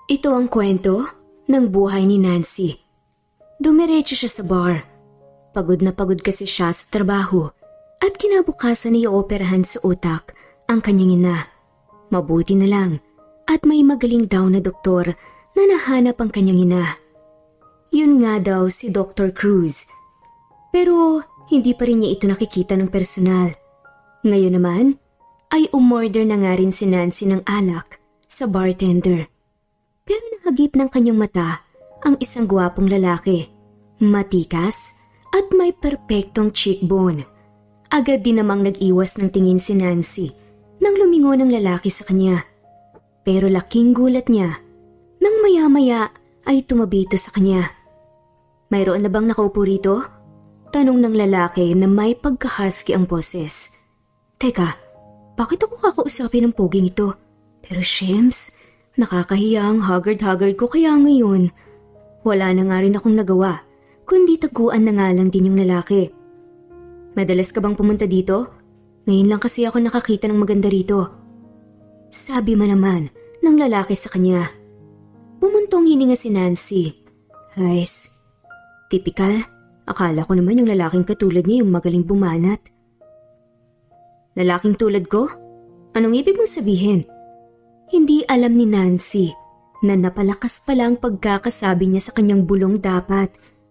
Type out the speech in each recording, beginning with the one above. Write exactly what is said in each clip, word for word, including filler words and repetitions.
Ito ang kwento ng buhay ni Nancy. Dumiretso siya sa bar. Pagod na pagod kasi siya sa trabaho at kinabukasan ay ooperahan sa utak ang kanyang ina. Mabuti na lang at may magaling daw na doktor na nahanap ang kanyang ina. Yun nga daw si Doctor Cruz. Pero hindi pa rin niya ito nakikita ng personal. Ngayon naman ay umorder na nga rin si Nancy ng alak sa bartender. Pero nahagip ng kanyang mata ang isang gwapong lalaki. Matikas at may perpektong cheekbone. Agad din namang nag-iwas ng tingin si Nancy nang lumingon ang lalaki sa kanya. Pero laking gulat niya nang maya-maya ay tumabito sa kanya. Mayroon na bang nakaupo rito? Tanong ng lalaki na may pagka-husky ang boses. Teka, bakit ako kakausapin ng poging ito? Pero Shems, nakakahiya ang haggard-haggard ko kaya ngayon. Wala na nga rin akong nagawa, kundi taguan na nga lang din yung lalaki. Madalas ka bang pumunta dito? Ngayon lang kasi ako nakakita ng maganda rito. Sabi man naman ng lalaki sa kanya. Bumuntong hininga si Nancy. Guys, tipikal. Akala ko naman yung lalaking katulad niya yung magaling bumanat. Lalaking tulad ko? Anong ibig mong sabihin? Hindi alam ni Nancy na napalakas pala ang pagkakasabi niya sa kanyang bulong dapat.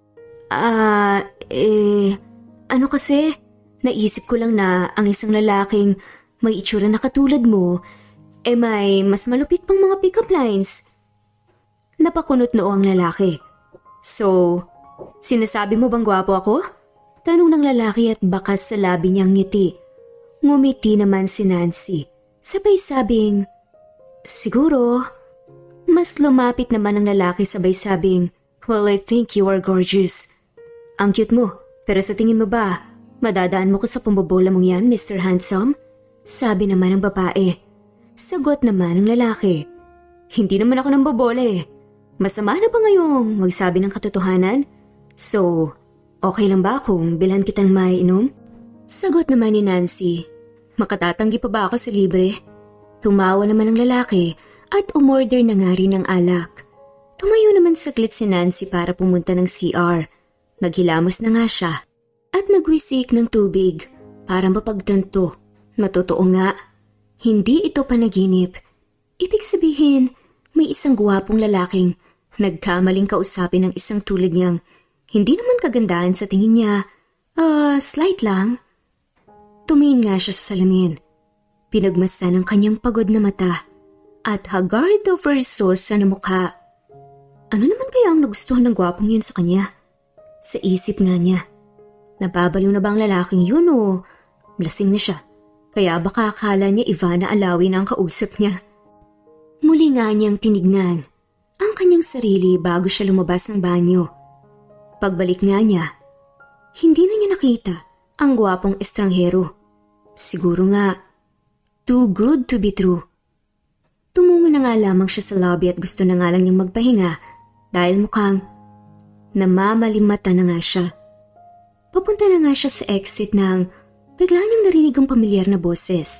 Ah, eh, ano kasi? Naisip ko lang na ang isang lalaking may itsura na katulad mo, eh may mas malupit pang mga pick-up lines. Napakunot noo ang lalaki. So, sinasabi mo bang gwapo ako? Tanong ng lalaki at bakas sa labi niyang ngiti. Ngumiti naman si Nancy. Sabay sabing, siguro. Mas lumapit naman ang lalaki sabay sabing, well, I think you are gorgeous. Ang cute mo, pero sa tingin mo ba, madadaan mo ko sa pambobola mong yan, Mister Handsome? Sabi naman ng babae. Sagot naman ng lalaki. Hindi naman ako ng bobola eh. Masama na ba ngayong magsabi ng katotohanan? So, okay lang ba kung bilhan kitang maiinom? Sagot naman ni Nancy. Makatatanggi pa ba ako sa libre? Tumawa naman ang lalaki at umorder na nga rin ng alak. Tumayo naman saglit si Nancy para pumunta ng C R. Naghilamos na nga siya at nagwisik ng tubig para mapagtanto. Matotoo nga, hindi ito panaginip. Ibig sabihin, may isang guwapong lalaking nagkamaling kausapin ng isang tulad niyang hindi naman kagandahan sa tingin niya. Ah, uh, slight lang. Tumingin nga siya sa salamin. Pinagmasdan ng kanyang pagod na mata at haggard of her sosa na mukha. Ano naman kaya ang nagustuhan ng gwapong yun sa kanya? Sa isip nga niya. Nababaliw na ba ang lalaking yun o lasing na siya? Kaya baka akala niya Ivana Alawi na ang kausap niya. Muli nga niyang tinignan ang kanyang sarili bago siya lumabas ng banyo. Pagbalik nga niya, hindi na niya nakita ang gwapong estranghero. Siguro nga, too good to be true. Tumungo na nga lamang siya sa lobby at gusto na nga lang niyang magpahinga dahil mukhang namamalimata na nga siya. Papunta na nga siya sa exit nang bigla niyang narinig ang pamilyar na boses.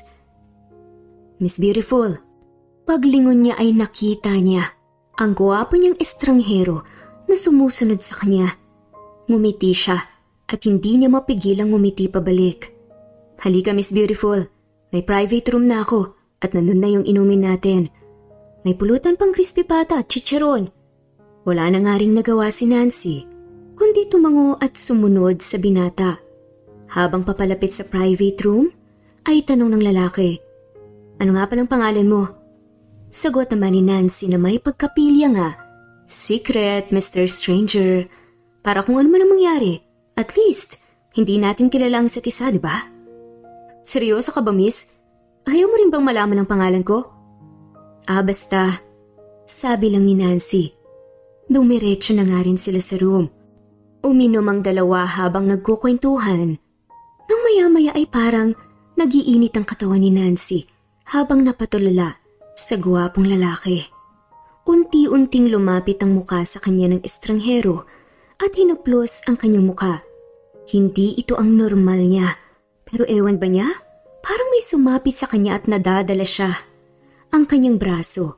Miss Beautiful. Paglingon niya ay nakita niya ang gwapo niyang estranghero na sumusunod sa kanya. Ngumiti siya at hindi niya mapigilang ngumiti pabalik. Halika Miss Beautiful, may private room na ako at nandun na yung inumin natin. May pulutan pang crispy pata at chicharon. Wala na nga ring nagawa si Nancy, kundi tumango at sumunod sa binata. Habang papalapit sa private room, ay tanong ng lalaki, ano nga palang pangalan mo? Sagot naman ni Nancy na may pagkapilya nga, secret, Mister Stranger. Para kung ano man ang mangyari, at least, hindi natin kilala ang isa't isa, di ba? Seryoso ka ba, miss? Ayaw mo rin bang malaman ang pangalan ko? Ah, basta. Sabi lang ni Nancy. Dumiretso na nga rin sila sa room. Uminom ang dalawa habang nagkukwentuhan. Nang maya-maya ay parang nagiinit ang katawan ni Nancy habang napatulala sa guwapong lalaki. Unti-unting lumapit ang muka sa kanya ng estranghero at hinaplos ang kanyang muka. Hindi ito ang normal niya. Pero ewan ba niya? Parang may sumapit sa kanya at nadadala siya. Ang kanyang braso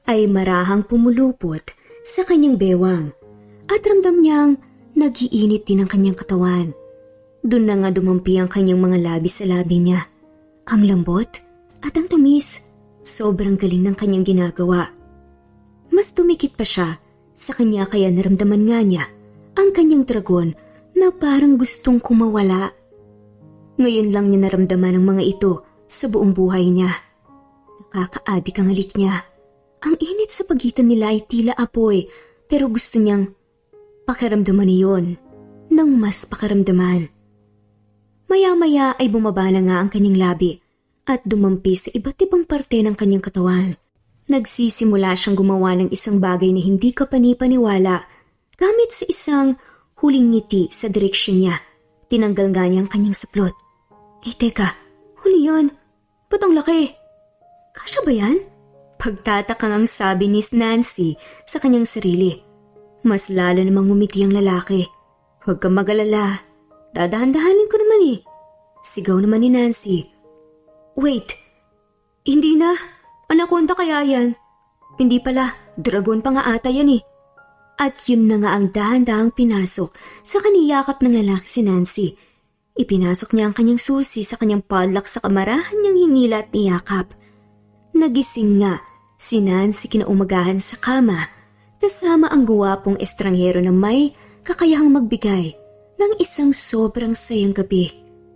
ay marahang pumulupot sa kanyang bewang at ramdam niyang nagiinit din ang kanyang katawan. Doon na nga dumampi ang kanyang mga labi sa labi niya. Ang lambot at ang tamis, sobrang galing ng kanyang ginagawa. Mas dumikit pa siya sa kanya kaya naramdaman nga niya ang kanyang dragon na parang gustong kumawala. Ngayon lang niya naramdaman ang mga ito sa buong buhay niya. Nakakaadik ang halik niya. Ang init sa pagitan nila ay tila apoy pero gusto niyang pakiramdaman niyon ng mas pakiramdaman. Maya-maya ay bumaba na nga ang kanyang labi at dumampi sa iba't ibang parte ng kanyang katawan. Nagsisimula siyang gumawa ng isang bagay na hindi ka panipaniwala gamit sa isang huling ngiti sa direksyon niya. Tinanggal nga niya ang kanyang saplot. Eh teka, huli yun. Ba't ang laki? Kasya ba yan? Pagtatakang ang sabi ni Nancy sa kanyang sarili. Mas lalo namang ngumiti ang lalaki. Huwag kang mag-alala. Dadahan-dahanin ko naman eh. Sigaw naman ni Nancy. Wait, hindi na. Anaconda kaya yan? Hindi pala, dragon pa nga ata yan eh. At yun na nga ang dahan-dahang pinasok sa kaniyakap ng lalaki si Nancy. Ipinasok niya ang kanyang susi sa kanyang padlock sa kamarahan niyang hinila at niyakap. Nagising nga si Nancy kinaumagahan sa kama kasama ang guwapong estranghero na may kakayahang magbigay ng isang sobrang sayang gabi.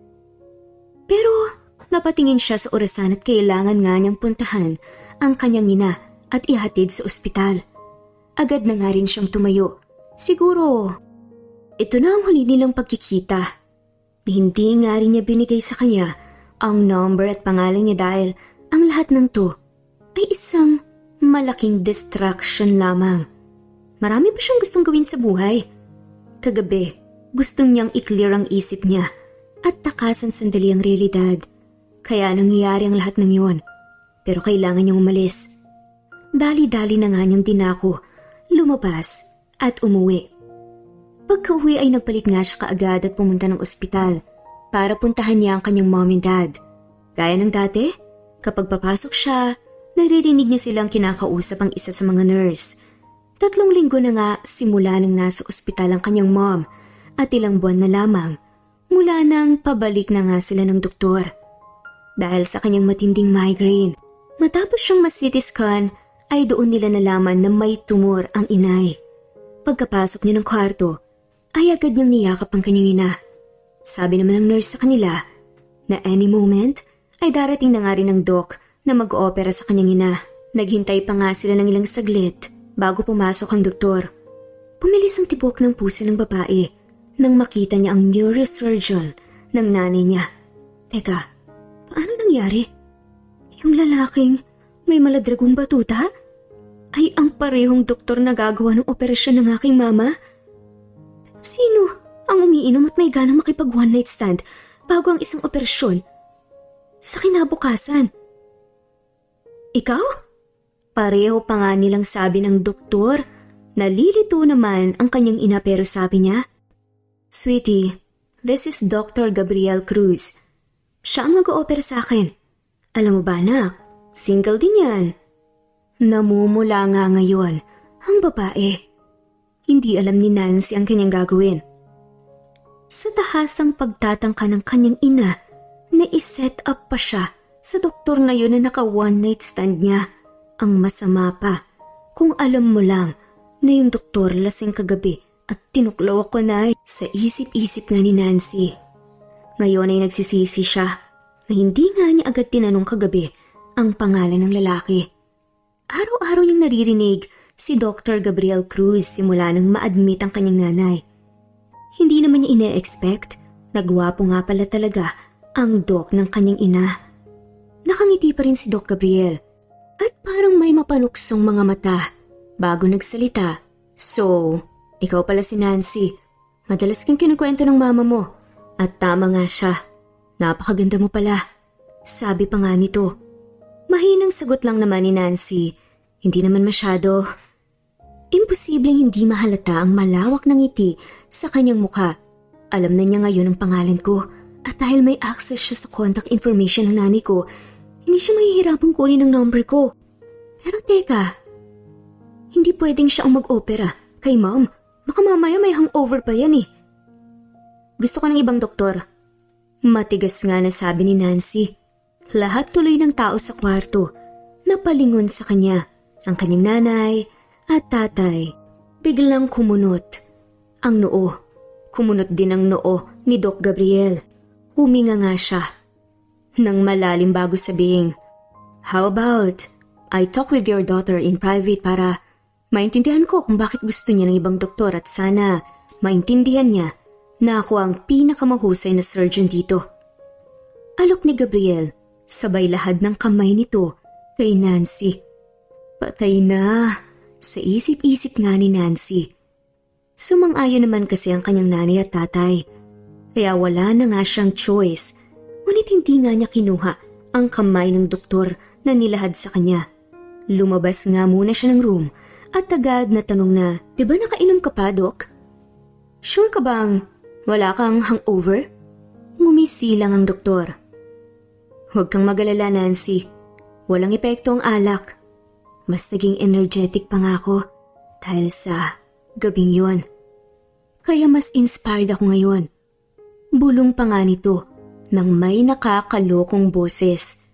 Pero napatingin siya sa orasan at kailangan nga niyang puntahan ang kanyang ina at ihatid sa ospital. Agad na nga rin siyang tumayo. Siguro, ito na ang huli nilang pagkikita. Hindi nga rin niya binigay sa kanya ang number at pangalan niya dahil ang lahat ng to ay isang malaking distraction lamang. Marami pa siyang gustong gawin sa buhay. Kagabi, gustong niyang i-clear ang isip niya at takasan sandali ang realidad. Kaya nangyayari ang lahat ng yon. Pero kailangan niyang umalis. Dali-dali na nga niyang dinako, lumabas at umuwi. Pagka-uwi ay nagpalit nga siya kaagad at pumunta ng ospital para puntahan niya ang kanyang mom and dad. Gaya ng dati, kapag papasok siya, naririnig niya silang kinakausap ang isa sa mga nurse. Tatlong linggo na nga simula nang nasa ospital ang kanyang mom at ilang buwan na lamang mula nang pabalik na nga sila ng doktor. Dahil sa kanyang matinding migraine, matapos siyang ma-C T scan ay doon nila nalaman na may tumor ang inay. Pagkapasok niya ng kwarto, ay agad niyang niyakap ang kanyang ina. Sabi naman ng nurse sa kanila na any moment ay darating na nga rin ng doc na mag-oopera sa kanyang ina. Naghintay pa nga sila ng ilang saglit bago pumasok ang doktor. Pumilis ang tibok ng puso ng babae nang makita niya ang neurosurgeon ng nanay niya. Teka, paano nangyari? Yung lalaking may maladragong batuta ay ang parehong doktor na gagawa ng operasyon ng aking mama? Sino ang umiinom at may ganang makipag one night stand bago ang isang operasyon? Sa kinabukasan. Ikaw? Pareho pa nga nilang sabi ng doktor. Nalilito naman ang kanyang ina pero sabi niya, Sweetie, this is Doctor Gabriel Cruz. Siya ang mag-o-opera sa akin. Alam mo ba anak, single din yan. Namumula nga ngayon ang babae. Hindi alam ni Nancy ang kanyang gagawin. Sa tahasang pagtatangka ng kanyang ina na iset up pa siya sa doktor na yun na naka one night stand niya. Ang masama pa, kung alam mo lang na yung doktor lasing kagabi at tinuklaw ako na sa isip-isip nga ni Nancy. Ngayon ay nagsisisi siya na hindi nga niya agad tinanong kagabi ang pangalan ng lalaki. Araw-araw niyang naririnig si Doctor Gabriel Cruz simula nang ma-admit ang kanyang nanay. Hindi naman niya ine-expect na gwapo nga pala talaga ang doc ng kanyang ina. Nakangiti pa rin si Doc Gabriel at parang may mapanuksong mga mata bago nagsalita. So, ikaw pala si Nancy. Madalas kang kinukwento ng mama mo. At tama nga siya. Napakaganda mo pala. Sabi pa nga nito. Mahinang sagot lang naman ni Nancy. Hindi naman masyado. Imposibleng hindi mahalata ang malawak ng ngiti sa kanyang mukha. Alam na niya ngayon ang pangalan ko. At dahil may access siya sa contact information ng nanay ko, hindi siya mahihirapang kunin ang number ko. Pero teka, Hindi pwedeng siya ang mag-opera. Kay mom, baka mamaya may hangover pa yan eh. Gusto ko ng ibang doktor. Matigas nga na sabi ni Nancy. Lahat tuloy ng tao sa kwarto napalingon sa kanya. Ang kanyang nanay at tatay biglang kumunot. Ang noo. Kumunot din ang noo ni Doc Gabriel. Huminga nga siya. Nang malalim bago sabihing, "How about I talk with your daughter in private para maintindihan ko kung bakit gusto niya ng ibang doktor at sana maintindihan niya na ako ang pinakamahusay na surgeon dito." Alok ni Gabriel, sabay lahad ng kamay nito kay Nancy. Patay na, sa isip-isip nga ni Nancy. Sumang-ayon naman kasi ang kanyang nanay at tatay, kaya wala na nga siyang choice, ngunit hindi nga niya kinuha ang kamay ng doktor na nilahad sa kanya. Lumabas nga muna siya ng room at agad na tanong na, "Di ba nakainom ka pa, Doc? Sure ka bang wala kang hangover?" Ngumisi lang ang doktor. "Huwag kang magalala, Nancy. Walang epekto ang alak. Mas naging energetic pa nga ako dahil sa gabing yon. Kaya mas inspired ako ngayon." Bulong pa nga nito nang may nakakalokong boses.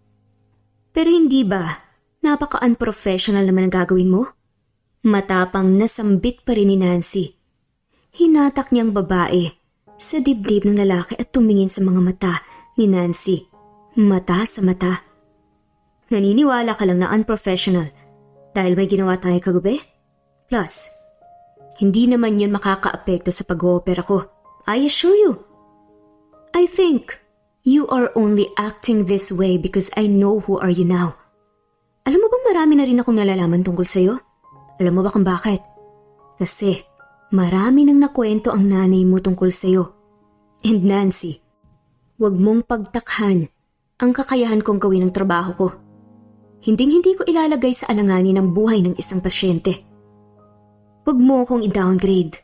"Pero hindi ba napaka-unprofessional naman ang gagawin mo?" Matapang nasambit pa rin ni Nancy. Hinatak niyang babae sa dibdib ng lalaki at tumingin sa mga mata ni Nancy. Mata sa mata. "Naniniwala ka lang na unprofessional dahil may ginawa tayo kagabi? Plus, hindi naman yun makaka-apekto sa pag-oopera ko. I assure you. I think you are only acting this way because I know who are you now. Alam mo bang marami na rin akong nalalaman tungkol sa'yo? Alam mo ba kung bakit? Kasi marami nang nakwento ang nanay mo tungkol sa'yo. And Nancy, huwag mong pagtakhan ang kakayahan kong gawin ang trabaho ko. Hinding-hindi ko ilalagay sa alanganin ang buhay ng isang pasyente. Huwag mo akong i-downgrade."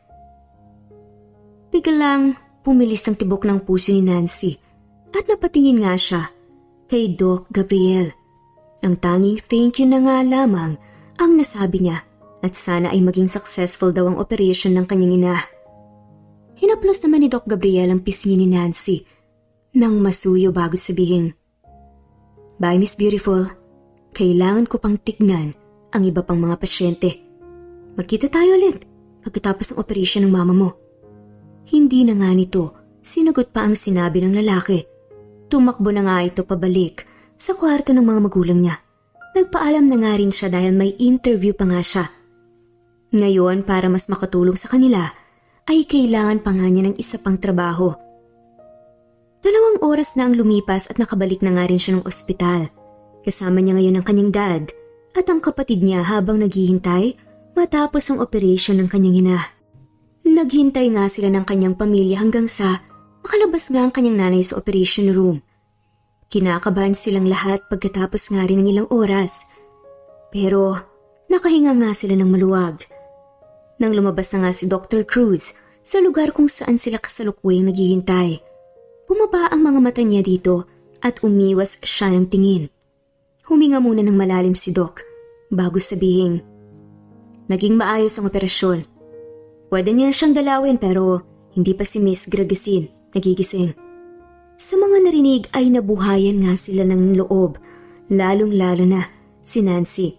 Biglang pumilis ang tibok ng puso ni Nancy at napatingin nga siya kay Doc Gabriel. Ang tanging thank you na nga lamang ang nasabi niya at sana ay maging successful daw ang operation ng kanyang ina. Hinaplos naman ni Doc Gabriel ang pisngi ni Nancy nang masuyo bago sabihin, "Bye, Miss Beautiful. Kailangan ko pang tignan ang iba pang mga pasyente. Magkita tayo ulit pagkatapos ng operation ng mama mo." Hindi na nga nito sinagot pa ang sinabi ng lalaki. Tumakbo na nga ito pabalik sa kwarto ng mga magulang niya. Nagpaalam na nga rin siya dahil may interview pa nga siya. Ngayon, para mas makatulong sa kanila, ay kailangan pa nga niya ng isa pang trabaho. Dalawang oras na ang lumipas at nakabalik na nga rin siya ng ospital. Kasama niya ngayon ang kanyang dad at ang kapatid niya habang naghihintay matapos ang operation ng kanyang ina. Naghintay nga sila ng kanyang pamilya hanggang sa makalabas nga ang kanyang nanay sa operation room. Kinakabahan silang lahat pagkatapos nga rin ng ilang oras. Pero nakahinga nga sila ng maluwag. Nang lumabas na nga si Doctor Cruz sa lugar kung saan sila kasalukuyang naghihintay, bumaba ang mga mata niya dito at umiwas siya ng tingin. Huminga muna ng malalim si Doc bago sabihin, "Naging maayos ang operasyon. Pwede niya siyang dalawin pero hindi pa si Miss Gregasin nagigising." Sa mga narinig ay nabuhayan nga sila ng loob, lalong-lalo na si Nancy.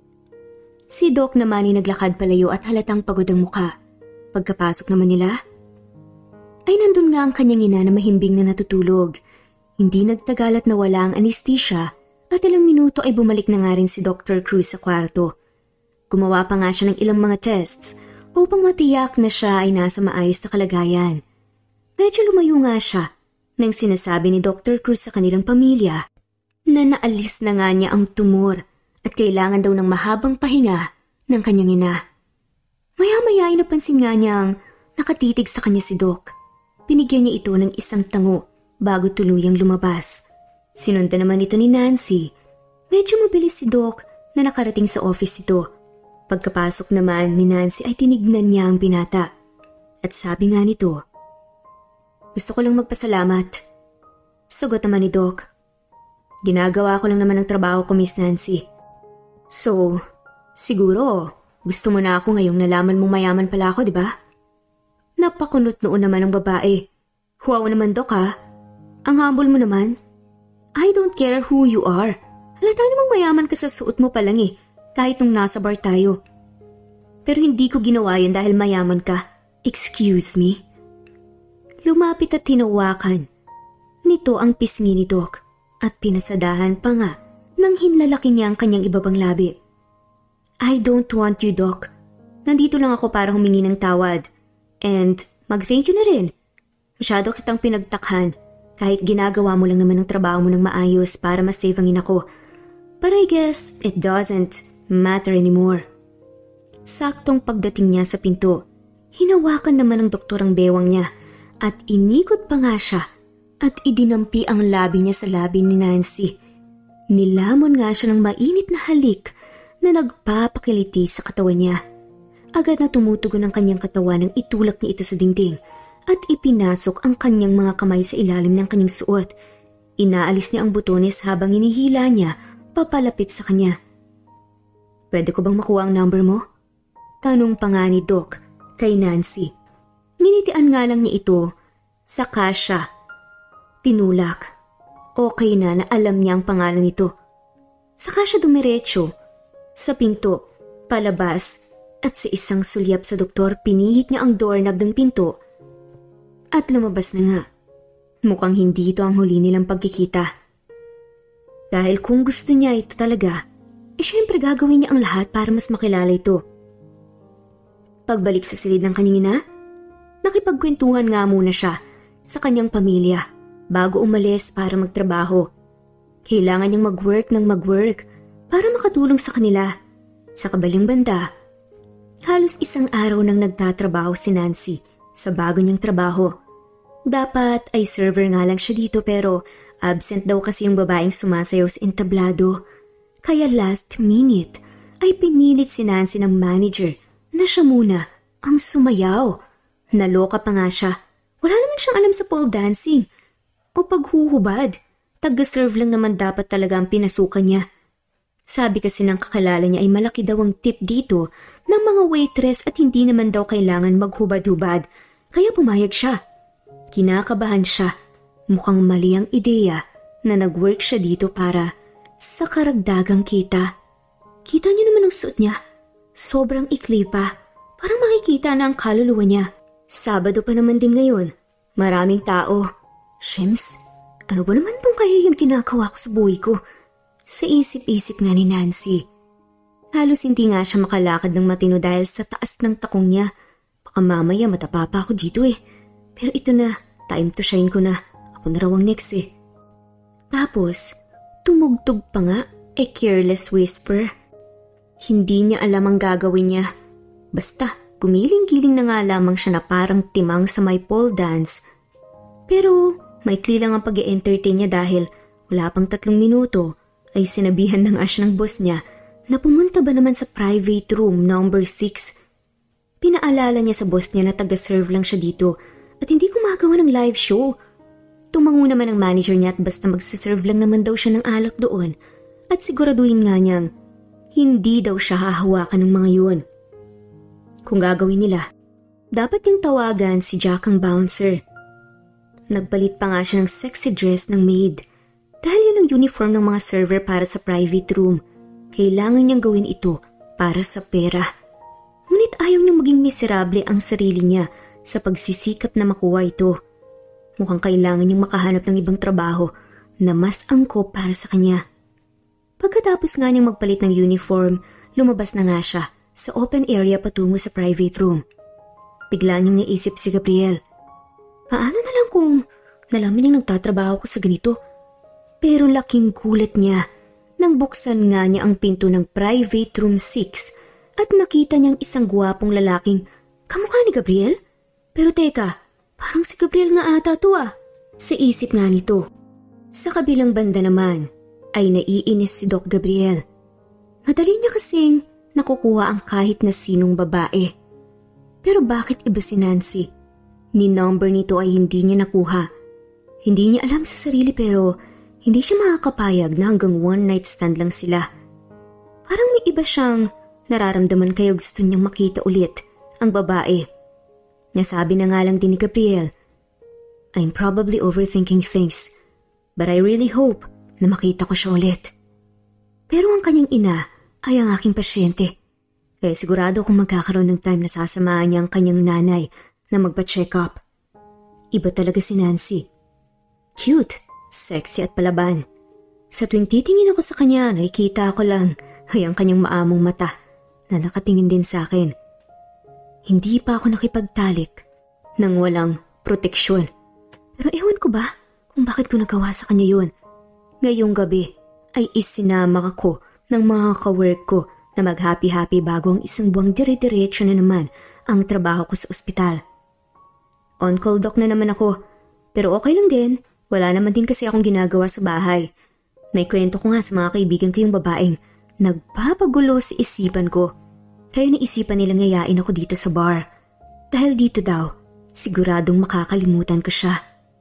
Si Doc naman ay naglakad palayo at halatang pagod ang muka. Pagkapasok naman nila, ay nandun nga ang kanyang ina na mahimbing na natutulog. Hindi nagtagal at nawala ang anesthesia at ilang minuto ay bumalik na nga rin si Doctor Cruz sa kwarto. Gumawa pa nga siya ng ilang mga tests upang matiyak na siya ay nasa maayos na kalagayan. Medyo lumayo nga siya nang sinasabi ni Doctor Cruz sa kanilang pamilya na naalis na nga niya ang tumor at kailangan daw ng mahabang pahinga ng kanyang ina. Maya-maya ay napansin nga niyang nakatitig sa kanya si Doc. Binigyan niya ito ng isang tango bago tuluyang lumabas. Sinundan naman ito ni Nancy. Medyo mabilis si Doc na nakarating sa office ito. Pagkapasok naman ni Nancy ay tinignan niya ang binata. At sabi nga nito, "Gusto ko lang magpasalamat." Sagot naman ni Doc, "Ginagawa ko lang naman ang trabaho ko, Miss Nancy. So, siguro, Gusto mo na ako ngayong nalaman mong mayaman pala ako, di ba? Napakunot noon naman ang babae. Wow naman, Dok, ha? Ang humble mo naman. I don't care who you are. Halata namang mayaman ka sa suot mo pa lang eh, kahit nung nasa bar tayo. Pero hindi ko ginawa yun dahil mayaman ka. Excuse me? Lumapit at hinawakan nito ang pisngi ni Doc at pinasadahan pa nga nang hinlalaki niya ang kanyang ibabang labi. I don't want you, Doc. Nandito lang ako para humingi ng tawad. And mag-thank you na rin. Masyado kitang pinagtakhan kahit ginagawa mo lang naman ang trabaho mo ng maayos para masave ang ina ko. But I guess it doesn't matter anymore. Saktong pagdating niya sa pinto, hinawakan naman ng doktor ang bewang niya at inikot pa nga siya at idinampi ang labi niya sa labi ni Nancy. Nilamon nga siya ng mainit na halik na nagpapakiliti sa katawan niya. Agad na tumutugon ang kanyang katawan nang itulak niya ito sa dingding at ipinasok ang kanyang mga kamay sa ilalim ng kanyang suot. Inaalis niya ang butones habang inihila niya papalapit sa kanya. Pwede ko bang makuha ang number mo? Tanong pa nga ni Doc kay Nancy. Ninitian nga lang niya ito, saka siya tinulak. Okay na na alam niya ang pangalan nito. Saka siya dumiretso sa pinto, palabas, at sa isang sulyap sa doktor pinihit niya ang doorknob ng pinto at lumabas na nga. Mukhang hindi ito ang huli nilang pagkikita. Dahil kung gusto niya ito talaga, eh syempre gagawin niya ang lahat para mas makilala ito. Pagbalik sa silid ng kanyang ina, nakipagkwentuhan nga muna siya sa kanyang pamilya bago umalis para magtrabaho. Kailangan niyang mag-work ng mag-work para makatulong sa kanila. Sa kabaling banda, halos isang araw nang nagtatrabaho si Nancy sa bago niyang trabaho. Dapat ay server nga lang siya dito pero absent daw kasi yung babaeng sumasayaw sa entablado. Kaya last minute ay pinilit si Nancy ng manager na siya muna ang sumayaw. Naloka pa nga siya. Wala naman siyang alam sa pole dancing o paghuhubad. Taga-serve lang naman dapat talaga ang pinasukan niya. Sabi kasi ng kakilala niya ay malaki daw ang tip dito ng mga waitress at hindi naman daw kailangan maghubad-hubad. Kaya pumayag siya. Kinakabahan siya. Mukhang mali ang ideya na nag-work siya dito para sa karagdagang kita. Kita niyo naman ang suot niya. Sobrang ikli pa. Parang makikita na ang kaluluwa niya. Sabado pa naman din ngayon. Maraming tao. Shims, ano ba naman tong kaya yung ginagawa ko sa buhay ko? Sa isip-isip nga ni Nancy. Halos hindi nga siya makalakad ng matino dahil sa taas ng takong niya. Baka mamaya matapa pa ako dito eh. Pero ito na, time to shine ko na. Ako na raw ang next eh. Tapos, tumugtog pa nga a careless whisper. Hindi niya alam ang gagawin niya. Basta, gumiling-giling na nga lamang siya na parang timang sa may pole dance. Pero, maikli lang ang pag-e-entertain niya dahil wala pang tatlong minuto ay sinabihan ng Ash ng boss niya na pumunta ba naman sa private room number six. Pinaalala niya sa boss niya na taga-serve lang siya dito at hindi gumagawa ng live show. Tumango naman ang manager niya at basta magsiserve lang naman daw siya ng alak doon at siguraduhin nga niyang hindi daw siya hahawakan ng mga yun. Kung gagawin nila, dapat yung tawagan si Jack ang bouncer. Nagpalit pa nga siya ng sexy dress ng maid. Dahil yun ang uniform ng mga server para sa private room, kailangan niyang gawin ito para sa pera. Ngunit ayaw niyang maging miserable ang sarili niya sa pagsisikap na makuha ito. Mukhang kailangan niyang makahanap ng ibang trabaho na mas angkop para sa kanya. Pagkatapos nga niyang magpalit ng uniform, lumabas na nga siya sa open area patungo sa private room. Bigla niyang naisip si Gabriel. Paano na lang kung nalaman niyang nagtatrabaho ko sa ganito? Pero laking gulat niya nang buksan nga niya ang pinto ng private room six at nakita niyang isang gwapong lalaking kamukha ni Gabriel. Pero teka, parang si Gabriel nga ata to ah. Sa isip nga nito. Sa kabilang banda naman ay naiinis si Doc Gabriel. Madali niya kasing nakukuha ang kahit na sinong babae. Pero bakit iba si Nancy? Ni number nito ay hindi niya nakuha. Hindi niya alam sa sarili pero hindi siya makakapayag na hanggang one night stand lang sila. Parang may iba siyang nararamdaman kaya gusto niyang makita ulit ang babae. Nasabi na nga lang din ni Gabriel, I'm probably overthinking things, but I really hope na makita ko siya ulit. Pero ang kanyang ina ay ang aking pasyente, kaya sigurado kung magkakaroon ng time na sasamahan niya ang kanyang nanay na magpa-check up. Iba talaga si Nancy. Cute, sexy at palaban. Sa tuwing titingin ako sa kanya, nakikita ko lang ay ang kanyang maamong mata na nakatingin din sa akin. Hindi pa ako nakipagtalik nang walang proteksyon. Pero ewan ko ba kung bakit ko nagawa sa kanya yun. Ngayong gabi ay isinama ako ng mga ka-work ko na mag-happy-happy bago ang isang buwang dire-diretso na naman ang trabaho ko sa ospital. On-call doc na naman ako, pero okay lang din. Wala naman din kasi akong ginagawa sa bahay. May kwento ko nga sa mga kaibigan ko yung babaeng nagpapagulo sa isipan ko. Kaya naisipan nilang ngayain ako dito sa bar. Dahil dito daw, siguradong makakalimutan ko siya.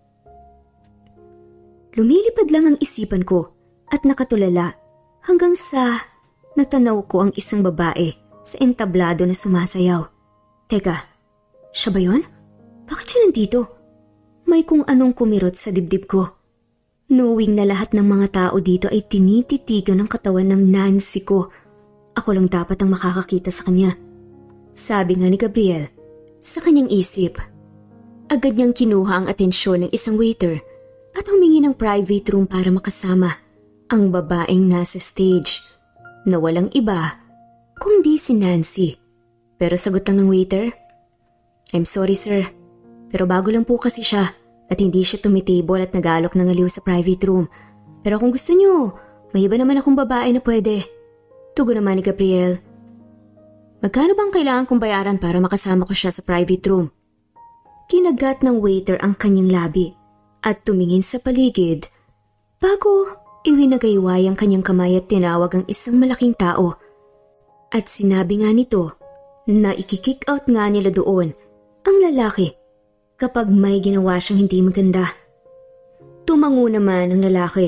Lumilipad lang ang isipan ko at nakatulala hanggang sa natanaw ko ang isang babae sa entablado na sumasayaw. Teka, siya ba yun? Bakit siya nandito? May kung anong kumirot sa dibdib ko. Knowing na lahat ng mga tao dito ay tinititigan ng katawan ng Nancy ko, ako lang dapat ang makakakita sa kanya. Sabi nga ni Gabriel, sa kanyang isip. Agad niyang kinuha ang atensyon ng isang waiter at humingi ng private room para makasama ang babaeng nasa stage na walang iba kundi si Nancy. Pero sagot lang ng waiter, I'm sorry sir, pero bago lang po kasi siya at hindi siya tumitable at nagalok ng aliw sa private room. Pero kung gusto niyo, may iba naman akong babae na pwede. Tugon naman ni Gabriel. Magkano bang kailangan kong bayaran para makasama ko siya sa private room? Kinagat ng waiter ang kanyang labi at tumingin sa paligid bago iwinagayway ang kanyang kamay at tinawag ang isang malaking tao. At sinabi nga nito na ikikick out nga nila doon ang lalaki kapag may ginawa siyang hindi maganda. Tumango naman ang lalaki.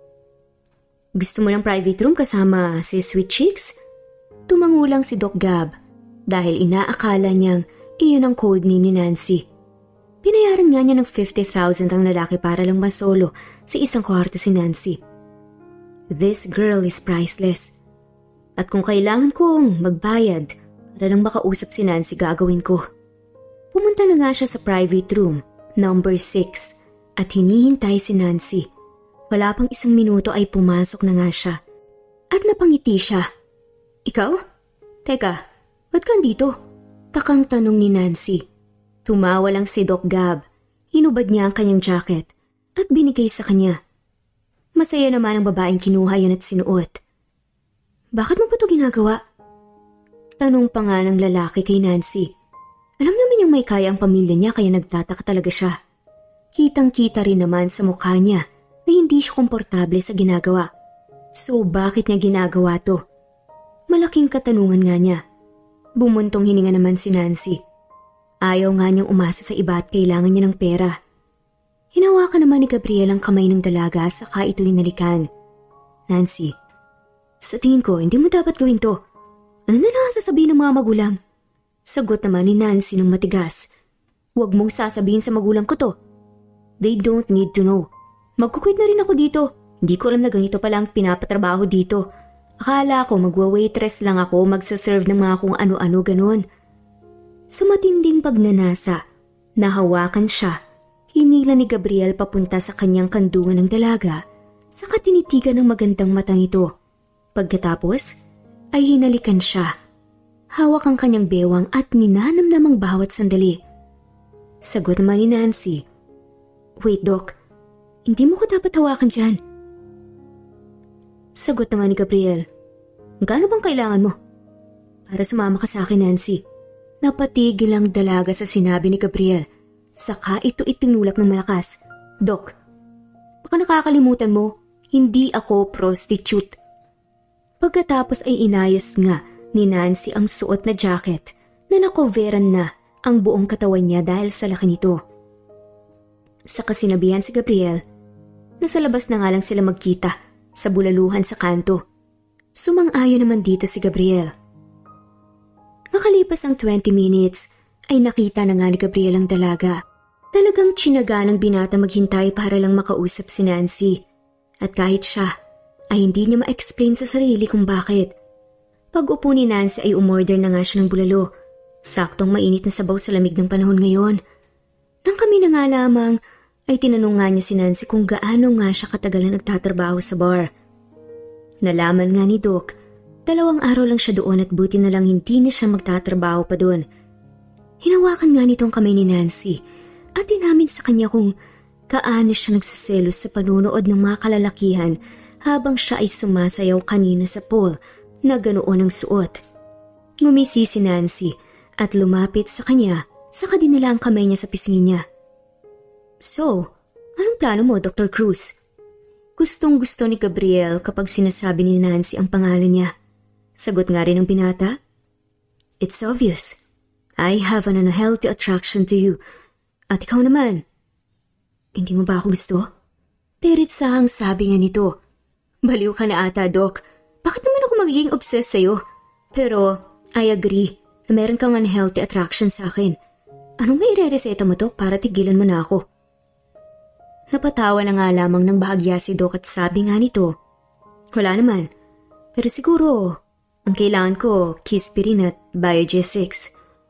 Gusto mo ng private room kasama si Sweet Cheeks? Tumango lang si Doc Gab dahil inaakala niyang iyon ang code ni Nancy. Pinayaran nga niya ng fifty thousand ang lalaki para lang masolo sa isang kwarto si Nancy. This girl is priceless. At kung kailangan kong magbayad para lang makausap si Nancy, gagawin ko. Pumunta na nga siya sa private room, number six, at hinihintay si Nancy. Wala pang isang minuto ay pumasok na nga siya. At napangiti siya. Ikaw? Teka, ba't ka dito? Takang tanong ni Nancy. Tumawa lang si Doc Gab. Hinubad niya ang kanyang jacket at binigay sa kanya. Masaya naman ang babaeng kinuha yun at sinuot. Bakit mo ba ito ginagawa? Tanong pa nga ng lalaki kay Nancy. Alam naman niyang may kaya ang pamilya niya kaya nagtataka talaga siya. Kitang-kita rin naman sa mukha niya na hindi siya komportable sa ginagawa. So bakit niya ginagawa to? Malaking katanungan nga niya. Bumuntong hininga naman si Nancy. Ayaw nga niyang umasa sa iba at kailangan niya ng pera. Hinawakan naman ni Gabriel ang kamay ng dalaga saka ito hinalikan. Nancy, sa tingin ko hindi mo dapat gawin to. Ano na lang sasabihin ng mga magulang? Sagot naman ni Nancy ng matigas. Huwag mong sasabihin sa magulang ko to. They don't need to know. Magkukwit na rin ako dito. Hindi ko alam na ganito pala ang pinapatrabaho dito. Akala ko magwa-waitress lang ako, magsaserve ng mga kung ano-ano ganon. Sa matinding pagnanasa, nahawakan siya. Hinila ni Gabriel papunta sa kanyang kandungan ng dalaga, saka tinitigan ng magandang matang ito. Pagkatapos, ay hinalikan siya. Hawak ang kanyang bewang at ninanamnam ang bawat sandali. Sagot naman ni Nancy, Wait, Doc. Hindi mo ko dapat hawakan dyan. Sagot naman ni Gabriel, Gaano bang kailangan mo? Para sumama ka sa akin, Nancy. Napatigil ang dalaga sa sinabi ni Gabriel. Saka ito itinulak ng malakas. Doc, baka nakakalimutan mo, hindi ako prostitute. Pagkatapos ay inayos nga ni Nancy ang suot na jacket na nakoveran na ang buong katawan niya dahil sa laki nito. Sa kasinabihan si Gabriel, nasa labas na nga lang sila magkita sa bulaluhan sa kanto. Sumang-ayon naman dito si Gabriel. Makalipas ang twenty minutes, ay nakita na nga ni Gabriel ang dalaga. Talagang tsinaga ng binata maghintay para lang makausap si Nancy. At kahit siya, ay hindi niya ma-explain sa sarili kung bakit. Pag-upo ni Nancy ay umorder na nga siya ng bulalo. Saktong mainit na sabaw sa lamig ng panahon ngayon. Nang kami na nga lamang, ay tinanong nga niya si Nancy kung gaano nga siya katagal na nagtatrabaho sa bar. Nalaman nga ni Doc, dalawang araw lang siya doon at buti na lang hindi na siya magtatrabaho pa doon. Hinawakan nga nitong kamay ni Nancy at inamin sa kanya kung kaano siya nagsiselos sa panunood ng mga kalalakihan habang siya ay sumasayaw kanina sa pool na ganoon ang suot. Ngumisi si Nancy at lumapit sa kanya, saka dinala ang kamay niya sa pisngi niya. So, anong plano mo, Doctor Cruz? Gustong gusto ni Gabriel kapag sinasabi ni Nancy ang pangalan niya. Sagot nga rin ng binata. It's obvious. I have an unhealthy attraction to you. At ikaw naman. Hindi mo ba ako gusto? Teritsahang sabi nga nito. Baliw ka na ata, Doc. Bakit naman ako magiging obsessed sa'yo? Pero, I agree na meron kang unhealthy attraction sa akin. Anong may ire-reseta mo to para tigilan mo na ako? Napatawa na nga lamang ng bahagya si Doc at sabi nga nito, wala naman. Pero siguro, ang kailangan ko, Kispirin at Biogesics.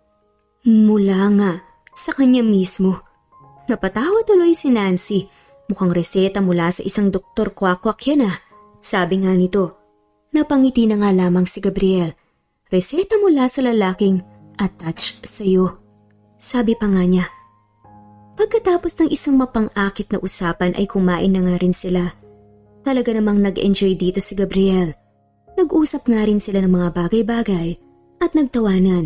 Mula nga sa kanya mismo. Napatawa tuloy si Nancy. Mukhang reseta mula sa isang doktor kwak-kwak yan ah. Sabi nga nito. Napangiti na nga lamang si Gabriel. Reseta mula sa lalaking attached sa'yo. Sabi pa nga niya. Pagkatapos ng isang mapang-akit na usapan ay kumain na nga rin sila. Talaga namang nag-enjoy dito si Gabriel. Nag-usap nga rin sila ng mga bagay-bagay at nagtawanan.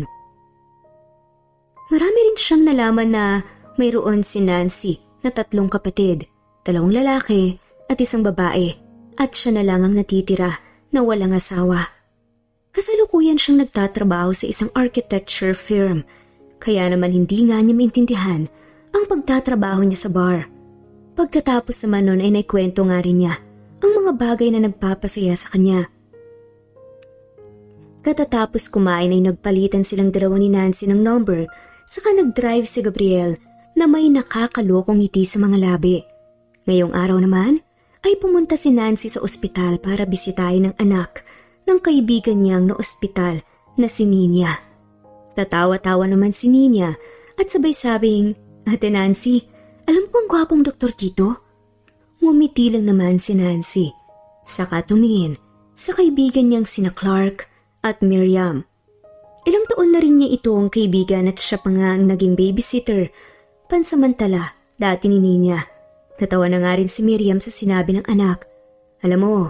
Marami rin siyang nalaman na mayroon si Nancy na tatlong kapatid, dalawang lalaki at isang babae at siya na lang ang natitira na walang asawa. Kasalukuyan siyang nagtatrabaho sa isang architecture firm kaya naman hindi nga niya maintindihan ang pagtatrabaho niya sa bar. Pagkatapos naman nun ay naikwento nga rin niya ang mga bagay na nagpapasaya sa kanya. Katatapos kumain ay nagpalitan silang dalawa ni Nancy ng number. Saka nag-drive si Gabriel na may nakakalokong ngiti sa mga labi. Ngayong araw naman ay pumunta si Nancy sa ospital para bisitahin ang anak ng kaibigan niyang na ospital na si Nina. Tatawa-tawa naman si Nina at sabay sabing, Ate Nancy, alam ko ang gwapong doktor dito. Ngumiti lang naman si Nancy. Saka tumingin sa kaibigan niyang sina Clark at Miriam. Ilang taon na rin niya itong kaibigan at siya pa nga ang naging babysitter. Pansamantala, dati ni Nina. Natawa na nga rin si Miriam sa sinabi ng anak. Alam mo,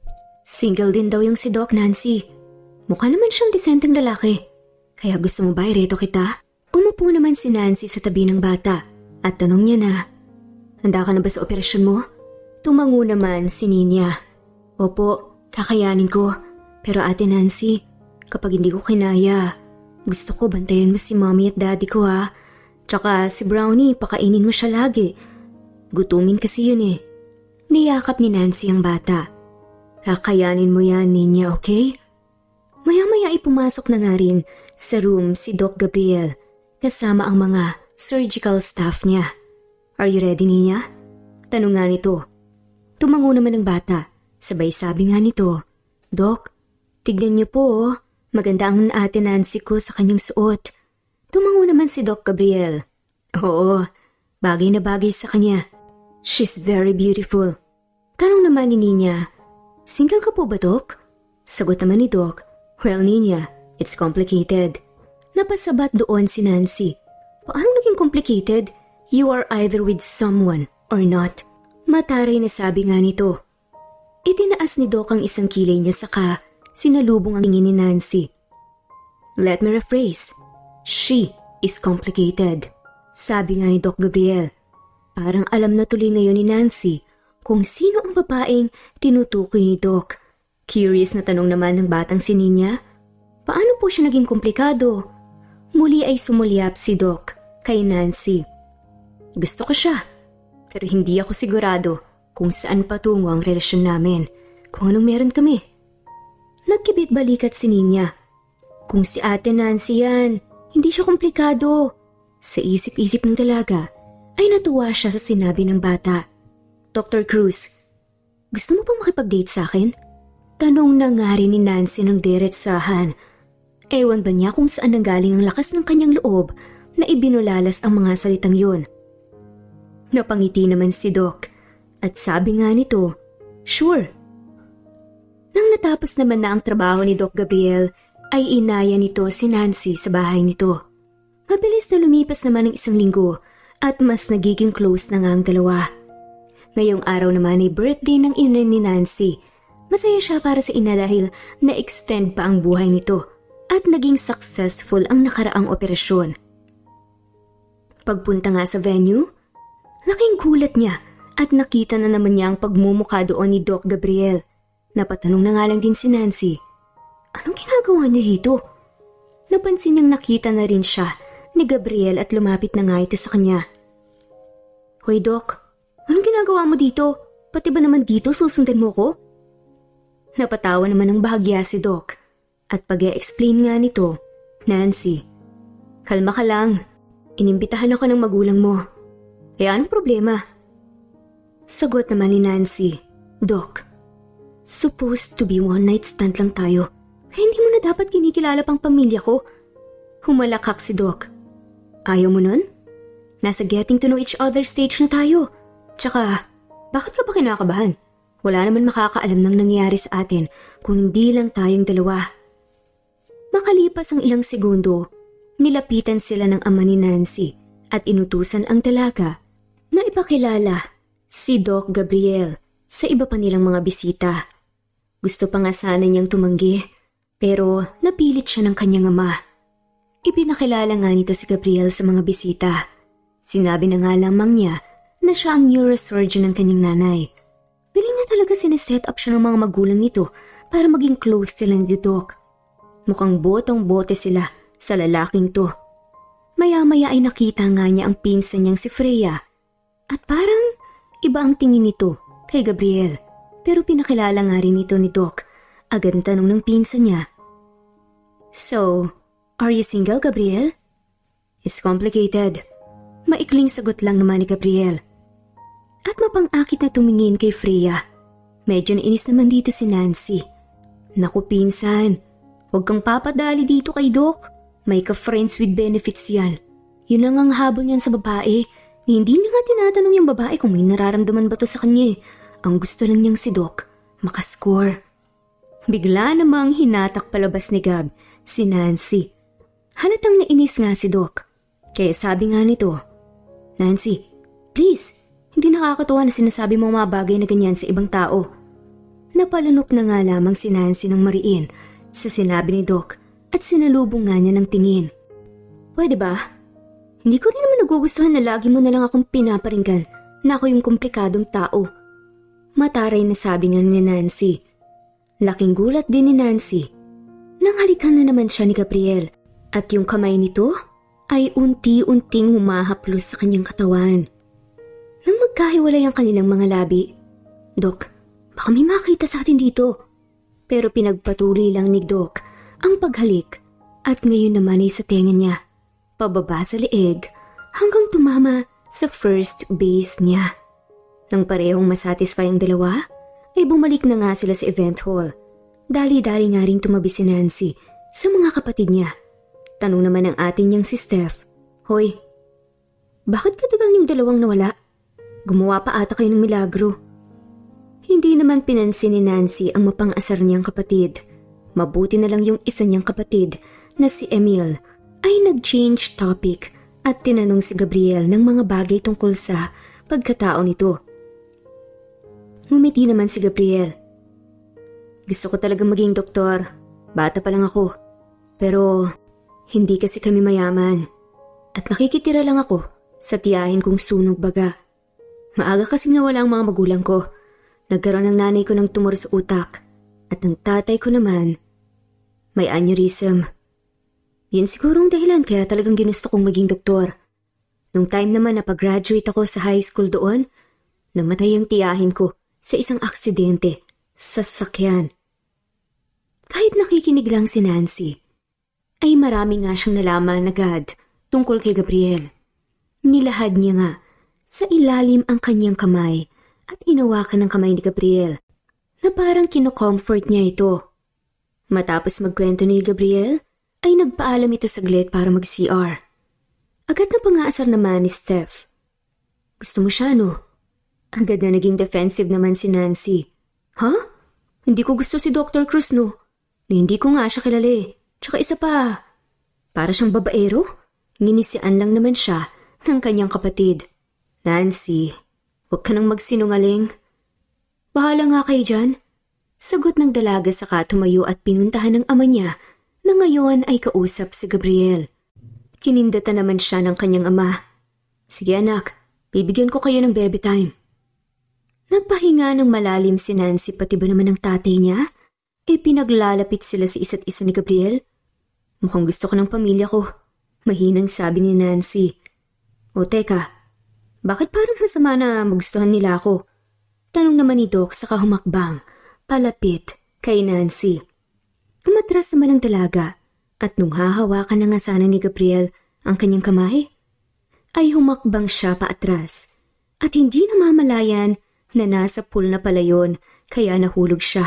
single din daw yung si Doc Nancy. Mukha naman siyang disenteng lalaki. Kaya gusto mo ba ireto kita? Umupo naman si Nancy sa tabi ng bata at tanong niya na, handa ka na ba sa operasyon mo? Tumango naman si Nina. Opo, kakayanin ko. Pero Ate Nancy, kapag hindi ko kinaya, gusto ko bantayan mo si mommy at daddy ko ha. Tsaka si Brownie, pakainin mo siya lagi. Gutumin kasi yun eh. Niyakap ni Nancy ang bata. Kakayanin mo yan, Nina, okay? Maya-maya ay pumasok na nga rin sa room si Doc Gabriel kasama ang mga surgical staff niya. Are you ready, Nina? Tanong nga nito. Tumango naman ang bata. Sabay sabi nga nito, Doc, tignan niyo po oh. Maganda ang Ate Nancy ko sa kanyang suot. Tumango naman si Doc Gabriel. Oo, bagay na bagay sa kanya. She's very beautiful. Tanong naman ni Nina, single ka po ba, Doc? Sagot naman ni Doc, well, Nina, it's complicated. Napasabat doon si Nancy. Paano naging complicated? You are either with someone or not. Mataray na sabi nga nito. Itinaas ni Doc ang isang kilay niya saka sinalubong ang tingin ni Nancy. Let me rephrase. She is complicated. Sabi nga ni Doc Gabriel. Parang alam na tuloy ngayon ni Nancy kung sino ang babaeng tinutukoy ni Doc. Curious na tanong naman ng batang si Nina. Paano po siya naging komplikado? Muli ay sumulyap si Doc kay Nancy. Gusto ko siya, pero hindi ako sigurado kung saan patungo ang relasyon namin, kung anong meron kami. Nagkibit balikat si Nina. Kung si Ate Nancy yan, hindi siya komplikado. Sa isip-isip ng dalaga ay natuwa siya sa sinabi ng bata. Doctor Cruz, gusto mo bang makipag-date sa akin? Tanong na nga rin ni Nancy ng diretsahan. Ewan ba niya kung saan nanggaling ang lakas ng kanyang loob na ibinulalas ang mga salitang yun. Napangiti naman si Doc at sabi nga nito, sure. Nang natapos naman na ang trabaho ni Doc Gabriel, ay inaya nito si Nancy sa bahay nito. Mabilis na lumipas naman ng isang linggo at mas nagiging close na nga ang dalawa. Ngayong araw naman ay birthday ng ina ni Nancy. Masaya siya para sa ina dahil na-extend pa ang buhay nito at naging successful ang nakaraang operasyon. Pagpunta nga sa venue, laking gulat niya at nakita na naman niya ang pagmumukha doon ni Doc Gabriel. Napatanong na nga lang din si Nancy, anong ginagawa niya dito? Napansin niyang nakita na rin siya ni Gabriel at lumapit na nga ito sa kanya. Hoy Doc, anong ginagawa mo dito? Pati ba naman dito susundan mo ko? Napatawa naman ng bahagya si Doc at pag-e-explain nga nito, Nancy, kalma ka lang, inimbitahan ako ng magulang mo. Kaya anong problema? Sagot naman ni Nancy, Doc, supposed to be one night stand lang tayo. Kaya hindi mo na dapat kinikilala pang pamilya ko. Humalakak si Doc. Ayaw mo nun? Nasa getting to know each other stage na tayo. Tsaka, bakit ka pa kinakabahan? Wala naman makakaalam ng nangyari sa atin kung hindi lang tayong dalawa. Makalipas ang ilang segundo, nilapitan sila ng ama ni Nancy at inutusan ang dalaga na ipakilala si Doc Gabriel sa iba pa nilang mga bisita. Gusto pa nga sana niyang tumanggi, pero napilit siya ng kanyang ama. Ipinakilala nga nito si Gabriel sa mga bisita. Sinabi na nga lamang niya na siya ang neurosurgeon ng kanyang nanay. Piling na talaga sineset up siya ng mga magulang nito para maging close sila ni Doc. Mukhang botong-bote sila sa lalaking to. Maya-maya ay nakita nga niya ang pinsan niyang si Freya at parang iba ang tingin nito kay Gabriel. Pero pinakilala nga rin ito ni Doc. Agad tanong ng pinsan niya. So, are you single, Gabriel? It's complicated. Maikling sagot lang naman ni Gabriel. At mapang-akit na tumingin kay Freya. Medyo nainis naman dito si Nancy. Naku pinsan, huwag kang papadali dito kay Doc. May ka-friends with benefits yan. Yun ang ang habol niyan sa babae. Hindi niya nga tinatanong yung babae kung may nararamdaman ba to sa kanya. Ang gusto lang niyang si Doc, makascore. Bigla namang hinatak palabas ni Gab, si Nancy. Halatang nainis nga si Doc. Kaya sabi nga nito, Nancy, please, hindi nakakatuwa na sinasabi mo mga bagay na ganyan sa ibang tao. Napalunok na nga lamang si Nancy ng mariin sa sinabi ni Doc at sinalubong nga niya ng tingin. Pwede ba? Hindi ko rin naman nagugustuhan na lagi mo na lang akong pinaparinggan na ako yung komplikadong tao. Mataray na sabi nga ni Nancy. Laking gulat din ni Nancy. Nang halikan na naman siya ni Gabriel at yung kamay nito ay unti-unting humahaplos sa kanyang katawan. Nang magkahiwalay ang kanilang mga labi, Doc, baka may makita sa atin dito. Pero pinagpatuloy lang ni Doc ang paghalik at ngayon naman ay sa tenga niya, pababa sa leeg hanggang tumama sa first base niya. Nang parehong masatisfy ang dalawa, ay bumalik na nga sila sa event hall. Dali-dali nga rin tumabi si Nancy sa mga kapatid niya. Tanong naman ng atin niyang si Steph, Hoy, bakit katagal niyong dalawang nawala? Gumawa pa ata kayo ng milagro. Hindi naman pinansin ni Nancy ang mapang-asar niyang kapatid. Mabuti na lang yung isa niyang kapatid na si Emil ay nag-change topic at tinanong si Gabriel ng mga bagay tungkol sa pagkatao nito. Ngumiti naman si Gabriel. Gusto ko talaga maging doktor. Bata pa lang ako. Pero hindi kasi kami mayaman. At nakikitira lang ako sa tiyahin kong sunog baga. Maaga kasing nawala ang mga magulang ko. Nagkaroon ng nanay ko ng tumor sa utak. At ang tatay ko naman, may aneurysm. Yun sigurong dahilan kaya talagang ginusto kong maging doktor. Nung time naman na pag-graduate ako sa high school doon, namatay ang tiyahin ko sa isang aksidente sa sasakyan. Kahit nakikinig lang si Nancy, ay marami nga siyang nalaman agad tungkol kay Gabriel. Nilahad niya nga sa ilalim ang kanyang kamay at inawakan ng kamay ni Gabriel na parang kinocomfort niya ito. Matapos magkwento ni Gabriel, ay nagpaalam ito saglit para mag-C R. Agad na pangaasar naman ni Steph. Gusto mo siya, no? Agad na naging defensive naman si Nancy. Ha? Hindi ko gusto si Doctor Cruz, no? Na hindi ko nga siya kilala eh. Tsaka isa pa, para siyang babaero? Nginisian lang naman siya ng kanyang kapatid. Nancy, huwag ka nang magsinungaling. Bahala nga kayo dyan. Sagot ng dalaga saka tumayo at pinuntahan ng ama niya na ngayon ay kausap si Gabriel. Kinindatan naman siya ng kanyang ama. Sige anak, bibigyan ko kayo ng baby time. Nagpahinga ng malalim si Nancy pati ba naman ng tatay niya? E pinaglalapit sila sa isa't isa ni Gabriel. Mukhang gusto ko ng pamilya ko. Mahinang sabi ni Nancy. O teka, bakit parang masama na magustuhan nila ako? Tanong naman ni Doc saka humakbang, palapit kay Nancy. Umatras naman ang dalaga at nung hahawakan na nga sana ni Gabriel ang kanyang kamay, ay humakbang siya paatras at hindi namamalayan na nasa pool na pala yun kaya nahulog siya.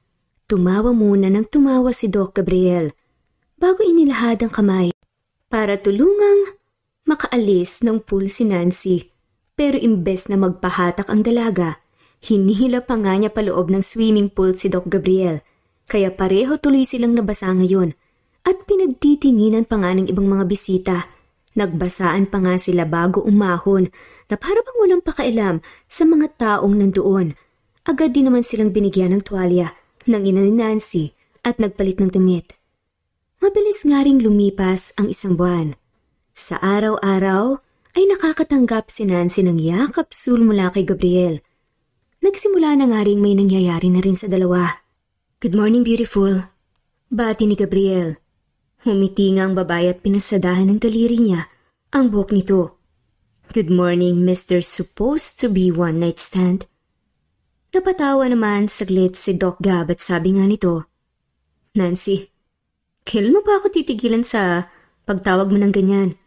Tumawa muna nang tumawa si Doc Gabriel bago inilahad ang kamay para tulungang makaalis ng pool si Nancy. Pero imbes na magpahatak ang dalaga, hinihila pa nga niya paloob ng swimming pool si Doc Gabriel. Kaya pareho tuloy silang nabasa ngayon at pinagtitinginan pa nga ng ibang mga bisita. Nagbasaan pa nga sila bago umahon na para bang walang pakailam sa mga taong nandoon. Agad din naman silang binigyan ng tuwalya ng ina ni Nancy at nagpalit ng damit. Mabilis nga ring lumipas ang isang buwan. Sa araw-araw ay nakakatanggap si Nancy ng yakapsul mula kay Gabriel. Nagsimula na nga ring may nangyayari na rin sa dalawa. Good morning, beautiful. Bati ni Gabriel. Humiti nga ang babae at pinasadahan ng daliri niya ang buhok nito. Good morning, Mister Supposed to be one night stand. Napatawa naman saglit si Doc Gab at sabi nga nito, Nancy, kailan mo ba ako titigilan sa pagtawag mo ng ganyan?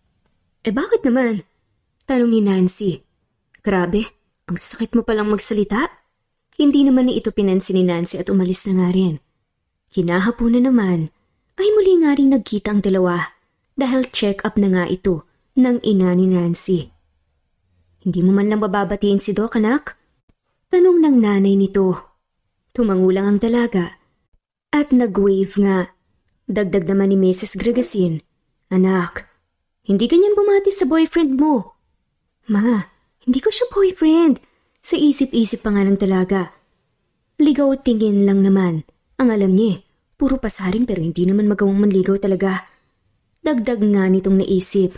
Eh bakit naman? Tanong ni Nancy. Grabe, ang sakit mo palang magsalita. Hindi naman ni ito pinansin ni Nancy at umalis na nga rin. Kinahaponan naman ay muli nga rin nagkita ang dalawa dahil check-up na nga ito ng ina ni Nancy. Hindi mo man lang bababatiin si Doc, anak? Tanong ng nanay nito. Tumangulang ang dalaga at nag-wave nga. Dagdag naman ni Missus Gregasin, Anak, hindi ganyan bumati sa boyfriend mo. Ma, hindi ko siya boyfriend. Sa isip-isip pa nga ng dalaga. Ligaw tingin lang naman. Ang alam niya, puro pasaring pero hindi naman magawang manligaw talaga. Dagdag nga nitong naisip.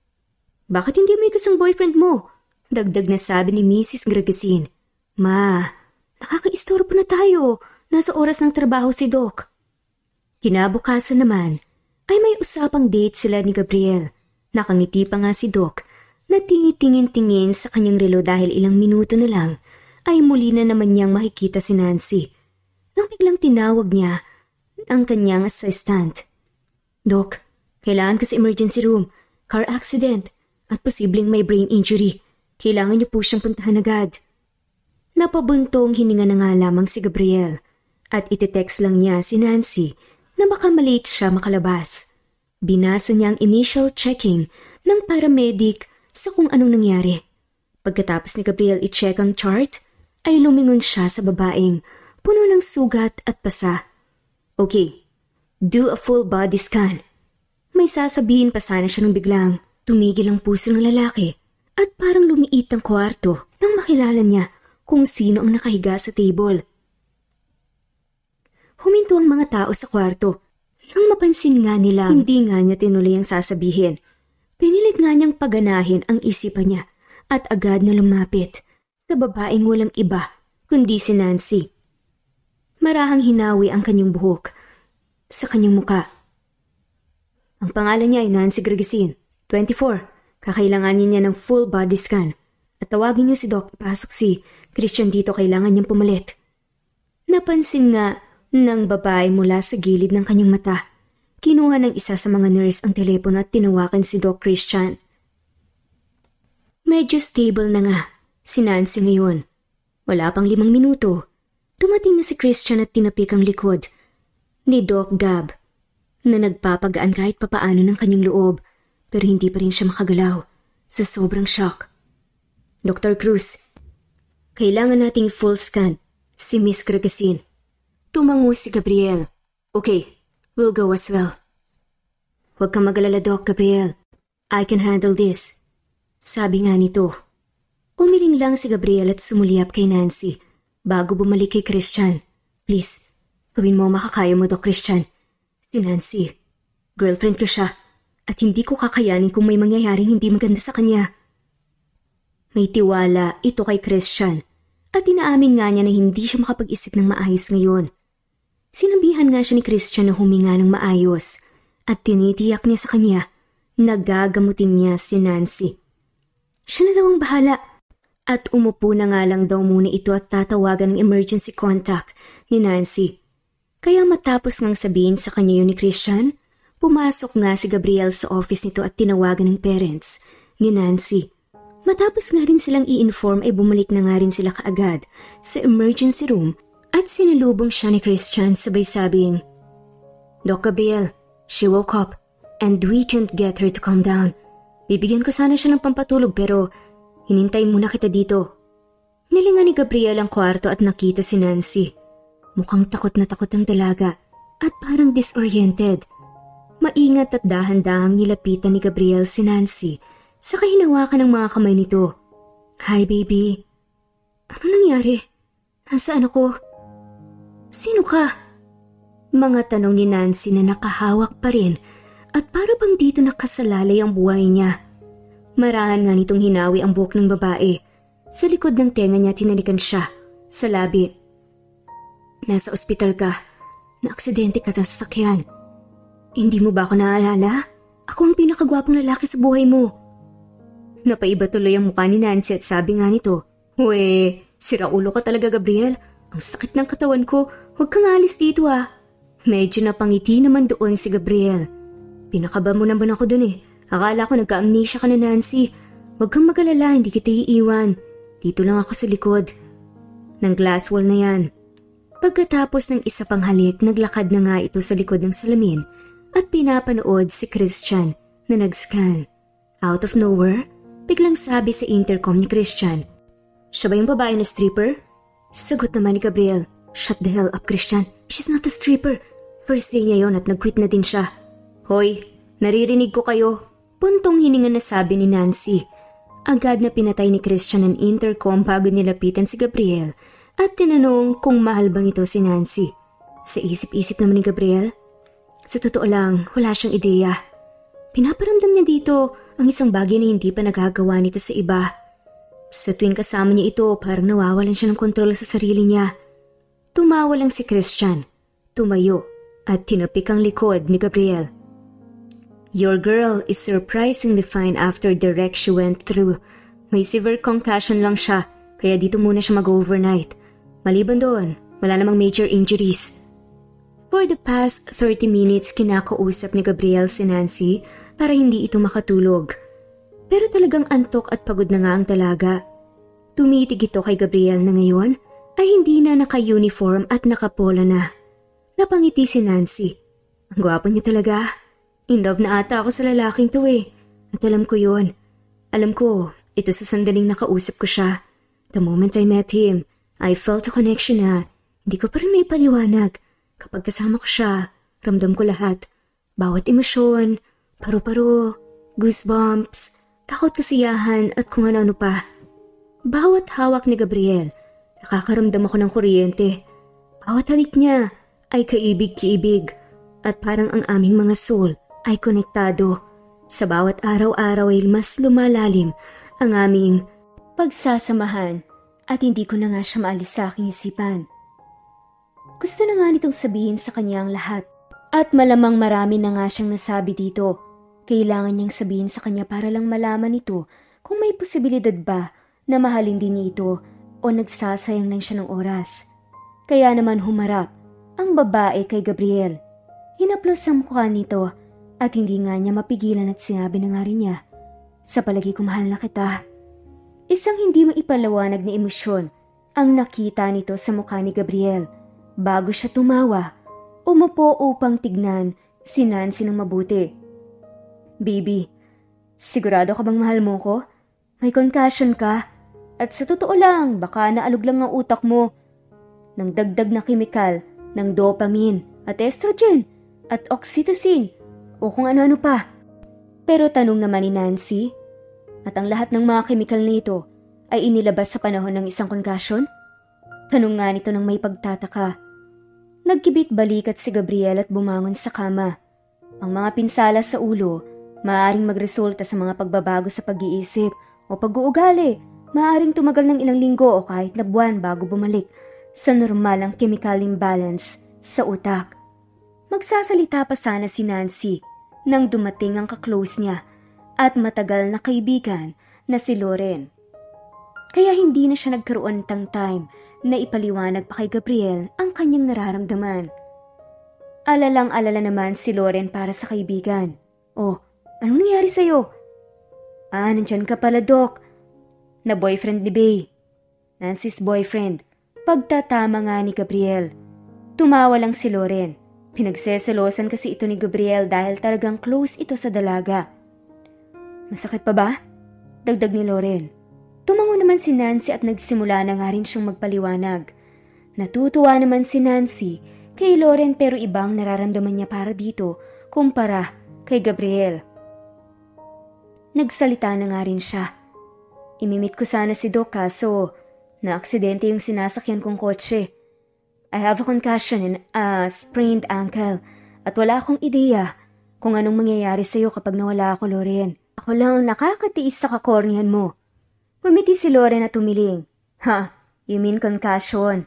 Bakit hindi mo ikas ang boyfriend mo? Dagdag na sabi ni Missus Gregasin. Ma, nakakaistorbo na tayo. Nasa oras ng trabaho si Doc. Kinabukasan naman ay may usapang date sila ni Gabriel. Nakangiti pa nga si Doc na tingin-tingin sa kanyang relo dahil ilang minuto na lang ay muli na naman niyang makikita si Nancy. Nang biglang tinawag niya ang kanyang assistant. Doc, kailangan ka sa emergency room, car accident at posibleng may brain injury. Kailangan niyo po siyang puntahan agad. Napabuntong hininga na nga lamang si Gabriel at iti-text lang niya si Nancy na baka malate siya makalabas. Binasa niya ang initial checking ng paramedic sa kung anong nangyari. Pagkatapos ni Gabriel i-check ang chart, ay lumingon siya sa babaeng puno ng sugat at pasa. Okay, do a full body scan. May sasabihin pa sana siya nang biglang tumigil ang puso ng lalaki at parang lumiit ang kwarto nang makilala niya kung sino ang nakahiga sa table. Huminto ang mga tao sa kwarto. Nang mapansin nga nila, hindi nga niya tinuloy ang sasabihin. Pinilit nga niyang paganahin ang isipan niya at agad na lumapit sa babaeng walang iba kundi si Nancy. Marahang hinawi ang kanyang buhok sa kanyang muka. Ang pangalan niya ay Nancy Gregasin, twenty-four. Kakailanganin niya ng full body scan at tawagin niyo si Doc. Ipasok si Christian dito, kailangan niyang pumalit. Napansin nga ng babae mula sa gilid ng kanyang mata. Kinuha ng isa sa mga nurse ang telepono at tinawakan si Doc Christian. Medyo stable na nga si Nancy ngayon. Wala pang limang minuto. Dumating na si Christian at tinapik ang likod ni Doc Gab na nagpapagaan kahit papaano ng kanyang loob pero hindi pa rin siya makagalaw sa sobrang shock. Doctor Cruz, kailangan nating full scan si Miss Gregasin. Tumango si Gabriel. Okay, we'll go as well. Huwag kang mag-alala, Doc Gabriel. I can handle this. Sabi nga nito. Umiling lang si Gabriel at sumulyap kay Nancy bago bumalik kay Christian. Please, gawin mo makakaya mo, Doc Christian. Si Nancy, girlfriend ko siya at hindi ko kakayanin kung may mangyayaring hindi maganda sa kanya. May tiwala ito kay Christian at inaamin nga niya na hindi siya makapag-isip ng maayos ngayon. Sinabihan nga siya ni Christian na huminga ng maayos at tinitiyak niya sa kanya na gagamutin niya si Nancy. Siya na daw ang bahala at umupo na nga lang daw muna ito at tatawagan ng emergency contact ni Nancy. Kaya matapos ngang sabihin sa kanya yun ni Christian, pumasok nga si Gabriel sa office nito at tinawagan ng parents ni Nancy. Matapos nga rin silang i-inform ay bumalik na nga rin sila kaagad sa emergency room at sinalubong siya ni Christian sabay sabing, Doc Gabriel, she woke up and we can't get her to calm down. Bibigyan ko sana siya ng pampatulog pero hinintay muna kita dito. Nilingan ni Gabriel ang kwarto at nakita si Nancy. Mukhang takot na takot ang dalaga at parang disoriented. Maingat at dahan-dahang nilapitan ni Gabriel si Nancy sa kahinawakan ng mga kamay nito. Hi baby. Ano nangyari? Nasaan ako? Sino ka? Mga tanong ni Nancy na nakahawak pa rin at para bang dito nakasalalay ang buhay niya. Marahan nga nitong hinawi ang buhok ng babae. Sa likod ng tenga niya tinalikan siya sa labi. Nasa ospital ka. Na-aksidente ka sa sasakyan. Hindi mo ba ako naaalala? Ako ang pinakagwapong lalaki sa buhay mo. Napaiba tuloy ang mukha ni Nancy at sabi nga nito, we, sira ulo ka talaga Gabriel. Ang sakit ng katawan ko. Huwag kang alis dito ah. Medyo napangiti naman doon si Gabriel. Pinakaba mo naman ako dun eh. Akala ko nagka-amnesia ka na Nancy. Huwag kang mag-alala, hindi kita iiwan. Dito lang ako sa likod. Ng glass wall na yan. Pagkatapos ng isa pang halik, naglakad na nga ito sa likod ng salamin at pinapanood si Christian na nag-scan. Out of nowhere, biglang sabi sa intercom ni Christian, siya ba yung babae na stripper? Sagot naman ni Gabriel, shut the hell up Christian, she's not a stripper. First day niya yon at nag-quit na din siya. Hoy, naririnig ko kayo. Puntong hininga na sabi ni Nancy. Agad na pinatay ni Christian ang intercom bago nilapitan si Gabriel at tinanong kung mahal bang ito si Nancy. Sa isip-isip naman ni Gabriel, sa totoo lang, wala siyang ideya. Pinaparamdam niya dito ang isang bagay na hindi pa nagagawa nito sa iba. Sa tuwing kasama niya ito, parang nawawalan siya ng kontrol sa sarili niya. Tumawa lang si Christian, tumayo at tinapik ang likod ni Gabriel. Your girl is surprisingly fine after the wreck she went through. May severe concussion lang siya, kaya dito muna siya mag-overnight. Maliban doon, wala namang major injuries. For the past thirty minutes, kinakausap ni Gabriel si Nancy para hindi ito makatulog. Pero talagang antok at pagod na nga ang dalaga. Tumitig ito kay Gabriel na ngayon ay hindi na naka-uniform at nakapola na. Napangiti si Nancy. Ang gwapo niya talaga. In love na ata ako sa lalaking to eh. At alam ko yun. Alam ko, ito sa sandaling nakausap ko siya. The moment I met him, I felt a connection na hindi ko pa rin may paliwanag. Kapag kasama ko siya, ramdam ko lahat. Bawat emosyon, paru-paro, goosebumps, takot, kasiyahan at kung ano-ano pa. Bawat hawak ni Gabriel, nakakaramdam ako ng kuryente. Bawat halik niya ay kaibig-kiibig at parang ang aming mga soul ay konektado. Sa bawat araw-araw ay mas lumalalim ang aming pagsasamahan at hindi ko na nga siya maalis sa aking isipan. Gusto na nga nitong sabihin sa kanya ang lahat at malamang marami na nga siyang nasabi dito. Kailangan niyang sabihin sa kanya para lang malaman nito kung may posibilidad ba na mahalin din niya ito o nagsasayang lang siya ng oras. Kaya naman humarap ang babae kay Gabriel. Hinaplos ang mukha nito at hindi nga niya mapigilan at sinabi na nga rin niya, sa palagi ko mahal na kita. Isang hindi maipalawanag na emosyon ang nakita nito sa mukha ni Gabriel. Bago siya tumawa, umupo upang tignan si Nancy ng mabuti. Baby, sigurado ka bang mahal mo ko? May concussion ka? At sa totoo lang, baka naalog lang ang utak mo ng dagdag na kemikal ng dopamine at estrogen at oxytocin o kung ano-ano pa. Pero tanong naman ni Nancy, at ang lahat ng mga kemikal na ito ay inilabas sa panahon ng isang concussion? Tanong nga nito ng may pagtataka. Nagkibit balikat si Gabriel at bumangon sa kama. Ang mga pinsala sa ulo maaaring magresulta sa mga pagbabago sa pag-iisip o pag-uugali. Maaaring tumagal ng ilang linggo o kahit na buwan bago bumalik sa normal ang chemical imbalance sa utak. Magsasalita pa sana si Nancy nang dumating ang kaklose niya at matagal na kaibigan na si Loren. Kaya hindi na siya nagkaroon ng time na ipaliwanag pa kay Gabriel ang kanyang nararamdaman. Alalang-alala naman si Loren para sa kaibigan. Oh, anong nangyari sa'yo? Ah, nandyan ka pala, Doc. Na boyfriend ni Bay. Nancy's boyfriend. Pagtatama nga ni Gabriel. Tumawa lang si Loren. Pinagseselosan kasi ito ni Gabriel dahil talagang close ito sa dalaga. Masakit pa ba? Dagdag ni Loren. Tumango naman si Nancy at nagsimula na nga rin siyang magpaliwanag. Natutuwa naman si Nancy kay Loren pero ibang nararamdaman niya para dito kumpara kay Gabriel. Nagsalita na nga rin siya. Imimit ko sana si Doc kaso na-aksidente yung sinasakyan kong kotse. I have a concussion and a sprained ankle at wala akong ideya kung anong mangyayari sa'yo kapag nawala ako, Loren. Ako lang ang nakakatiis sa kakornihan mo. Umiti si Loren at tumiling. Ha, you mean concussion?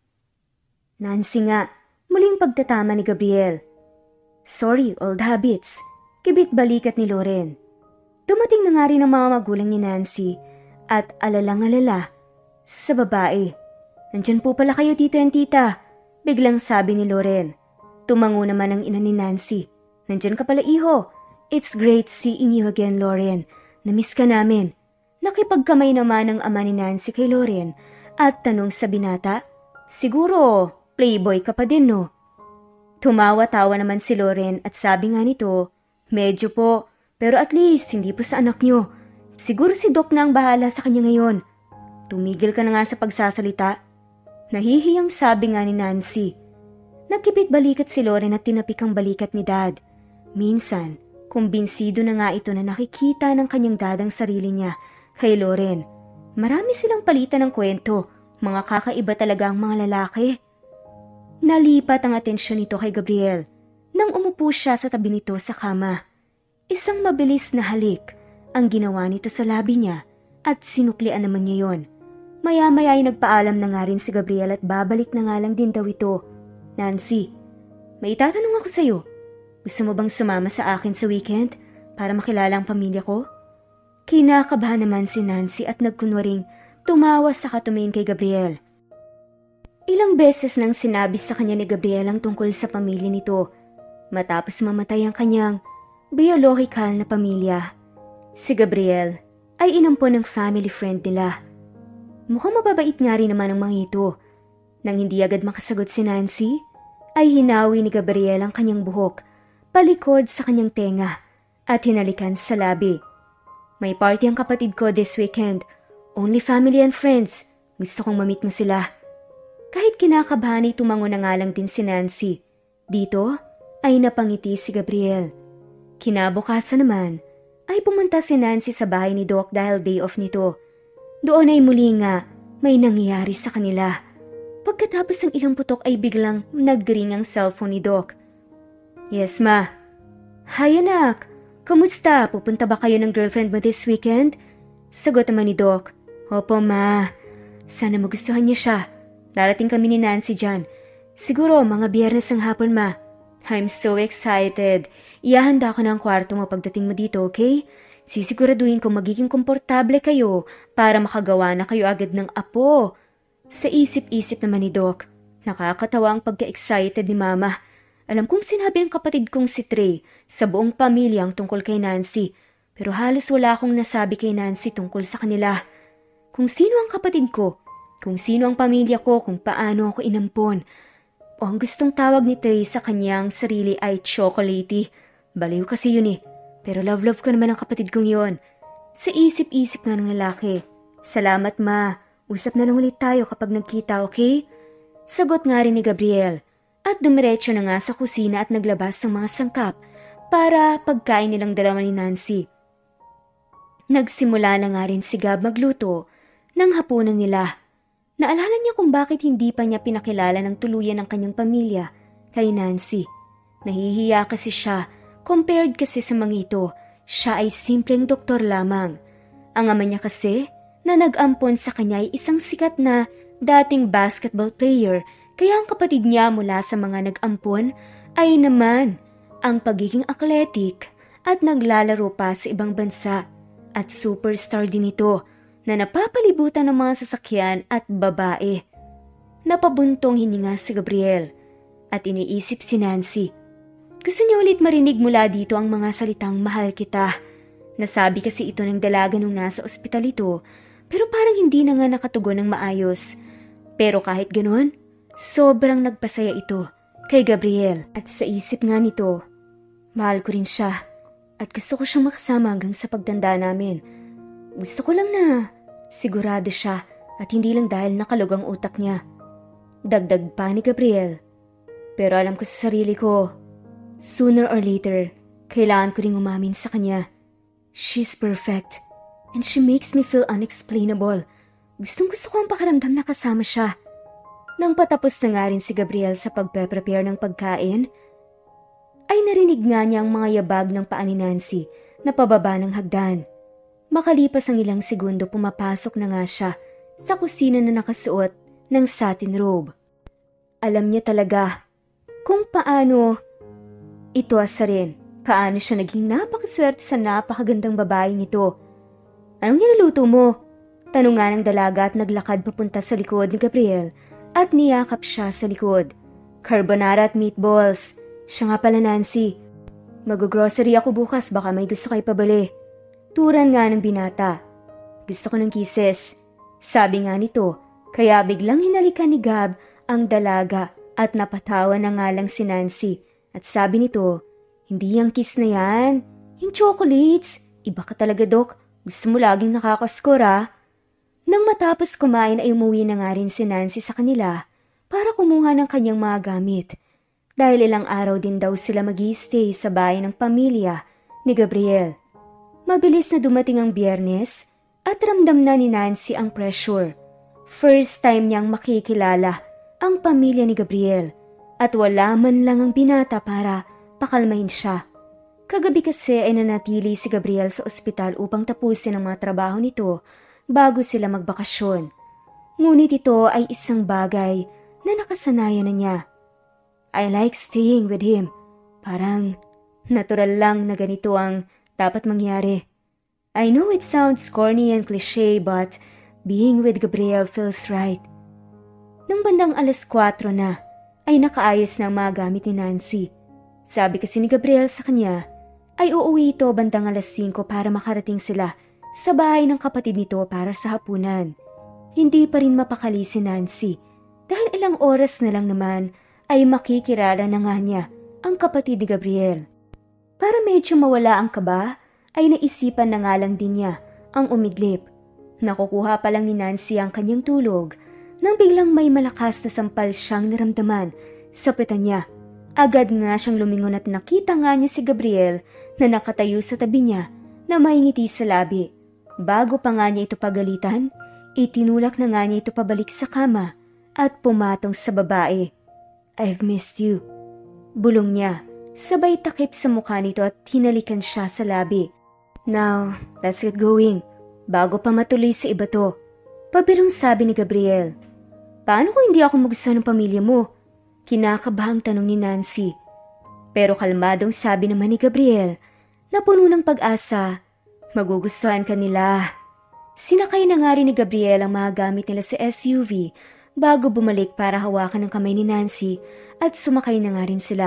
Nancy nga, muling pagtatama ni Gabriel. Sorry, old habits. Kibit balikat ni Loren. Dumating na nga rin ang mga magulang ni Nancy at alalang-alala sa babae. Nandyan po pala kayo, tito and tita. Biglang sabi ni Loren. Tumango naman ang ina ni Nancy. Nandyan ka pala, iho. It's great seeing you again, Loren. Namiss ka namin. Nakipagkamay naman ang ama ni Nancy kay Loren at tanong sa binata, siguro playboy ka pa din, no? Tumawa-tawa naman si Loren at sabi nga nito, medyo po, pero at least hindi po sa anak nyo. Siguro si Doc na ang bahala sa kanya ngayon. Tumigil ka na nga sa pagsasalita. Nahihiyang sabi nga ni Nancy. Nagkipit balikat si Loren at tinapik ang balikat ni Dad. Minsan, kumbinsido na nga ito na nakikita ng kanyang dad ang sarili niya kay Loren. Marami silang palitan ng kwento. Mga kakaiba talaga ang mga lalaki. Nalipat ang atensyon nito kay Gabriel nang umupo siya sa tabi nito sa kama. Isang mabilis na halik ang ginawa nito sa labi niya at sinuklian naman niya yon. Maya-maya ay nagpaalam na nga rin si Gabriel at babalik na nga lang din daw ito. Nancy, may itatanong ako sa'yo. Gusto mo bang sumama sa akin sa weekend para makilala ang pamilya ko? Kinakabahan naman si Nancy at nagkunwaring tumawa sa katumain kay Gabriel. Ilang beses nang sinabi sa kanya ni Gabriel ang tungkol sa pamilya nito matapos mamatay ang kanyang biological na pamilya. Si Gabriel ay inampon ng family friend nila. Mukhang mababait nga rin naman ang mga ito. Nang hindi agad makasagot si Nancy, ay hinawi ni Gabriel ang kanyang buhok, palikod sa kanyang tenga at hinalikan sa labi. May party ang kapatid ko this weekend. Only family and friends. Gusto kong mamit mo sila. Kahit kinakabahan ay tumango na nga lang din si Nancy. Dito ay napangiti si Gabriel. Kinabukasan naman ay pumunta si Nancy sa bahay ni Doc dahil day off nito. Doon ay muli nga may nangyayari sa kanila. Pagkatapos ng ilang putok ay biglang nag-ring ang cellphone ni Doc. Yes, ma. Hi, anak. Kamusta? Pupunta ba kayo ng girlfriend mo this weekend? Sagot naman ni Doc. Opo, ma. Sana magustuhan niya siya. Darating kami ni Nancy dyan. Siguro mga biyernes ng hapon, ma. I'm so excited. Iahanda ko na ang kwarto mo pagdating mo dito, okay? Sisiguraduhin kong magiging komportable kayo para makagawa na kayo agad ng apo. Sa isip-isip naman ni Doc, nakakatawa ang pagka-excited ni Mama. Alam kong sinabi ng kapatid kong si Trey sa buong pamilya ang tungkol kay Nancy, pero halos wala akong nasabi kay Nancy tungkol sa kanila. Kung sino ang kapatid ko, kung sino ang pamilya ko, kung paano ako inampon. O ang gustong tawag ni Trey sa kanyang sarili ay chocolatey. Baliw kasi yun eh, pero love-love ko naman ang kapatid kong yon. Sa isip-isip nga ng lalaki. Salamat ma, usap na lang ulit tayo kapag nagkita, okay? Sagot nga rin ni Gabriel. At dumiretso na nga sa kusina at naglabas ng mga sangkap para pagkain nilang dalawa ni Nancy. Nagsimula na nga rin si Gab magluto ng hapunan nila. Naalala niya kung bakit hindi pa niya pinakilala ng tuluyan ng kanyang pamilya kay Nancy. Nahihiya kasi siya, compared kasi sa mga ito, siya ay simpleng doktor lamang. Ang ama niya kasi na nag-ampon sa kanya ay isang sikat na dating basketball player. Kaya ang kapatid niya mula sa mga nag-ampon ay naman ang pagiging athletic at naglalaro pa sa ibang bansa. At superstar din ito na napapalibutan ng mga sasakyan at babae. Napabuntong hininga si Gabriel at iniisip si Nancy. Gusto niya ulit marinig mula dito ang mga salitang mahal kita. Nasabi kasi ito ng dalaga nung nasa ospital ito, pero parang hindi na nga nakatugon ng maayos. Pero kahit ganon, sobrang nagpasaya ito kay Gabriel at sa isip nga nito, mahal ko rin siya at gusto ko siyang makasama hanggang sa pagtanda namin. Gusto ko lang na sigurado siya at hindi lang dahil nakalog ang utak niya. Dagdag pa ni Gabriel. Pero alam ko sa sarili ko, sooner or later, kailangan ko ring umamin sa kanya. She's perfect and she makes me feel unexplainable. Gustong gusto ko ang pakiramdam na kasama siya. Nang patapos na nga rin si Gabriel sa pagpe-prepare ng pagkain, ay narinig nga niya ang mga yabag ng paa ni Nancy na pababa ng hagdan. Makalipas ang ilang segundo pumapasok na nga siya sa kusina na nakasuot ng satin robe. Alam niya talaga kung paano ito asarin, paano siya naging napakaswerte sa napakagandang babaeng ito. Anong niluluto mo? Tanong nga ng dalaga at naglakad papunta sa likod ni Gabriel at niyakap siya sa likod. Carbonara at meatballs. Siya nga pala Nancy. Mag-grocery ako bukas, baka may gusto kayo pabili. Turan nga ng binata. Gusto ko ng kisses. Sabi nga nito, kaya biglang hinalikan ni Gab ang dalaga at napatawa na nga lang si Nancy. At sabi nito, hindi yung kiss na yan. Yung chocolates. Iba ka talaga, Dok. Gusto mo laging nakakaskor, ah. Nang matapos kumain ay umuwi na nga rin si Nancy sa kanila para kumuha ng kanyang mga gamit. Dahil ilang araw din daw sila mag-i-stay sa bahay ng pamilya ni Gabriel. Mabilis na dumating ang Biyernes at ramdam na ni Nancy ang pressure. First time niyang makikilala ang pamilya ni Gabriel at wala man lang ang binata para pakalmahin siya. Kagabi kasi ay nanatili si Gabriel sa ospital upang tapusin ang mga trabaho nito bago sila magbakasyon. Ngunit ito ay isang bagay na nakasanayan na niya. I like staying with him. Parang natural lang na ganito ang dapat mangyari. I know it sounds corny and cliche but being with Gabriel feels right. Nang bandang alas kwatro na ay nakaayos na ang mga gamit ni Nancy. Sabi kasi ni Gabriel sa kanya ay uuwi ito bandang alas singko para makarating sila sa bahay ng kapatid nito para sa hapunan. Hindi pa rin mapakali si Nancy dahil ilang oras na lang naman ay makikilala na nga niya ang kapatid ni Gabriel. Para medyo mawala ang kaba, ay naisipan na nga lang din niya ang umidlip. Nakukuha pa lang ni Nancy ang kanyang tulog nang biglang may malakas na sampal siyang naramdaman sa peta niya. Agad nga siyang lumingon at nakita nga niya si Gabriel na nakatayo sa tabi niya na may ngiti sa labi. Bago pa nga niya ito pagalitan, itinulak na nga niya ito pabalik sa kama at pumatong sa babae. I've missed you. Bulong niya, sabay takip sa mukha nito at hinalikan siya sa labi. Now, let's get going. Bago pa matuloy sa iba to. Pabirong sabi ni Gabriel. Paano kung hindi ako magustuhan ng pamilya mo? Kinakabahang tanong ni Nancy. Pero kalmadong sabi naman ni Gabriel na puno ng pag-asa. Magugustuhan ka nila. Sinakay na nga rin ni Gabriel ang mga gamit nila sa S U V bago bumalik para hawakan ng kamay ni Nancy at sumakay na nga rin sila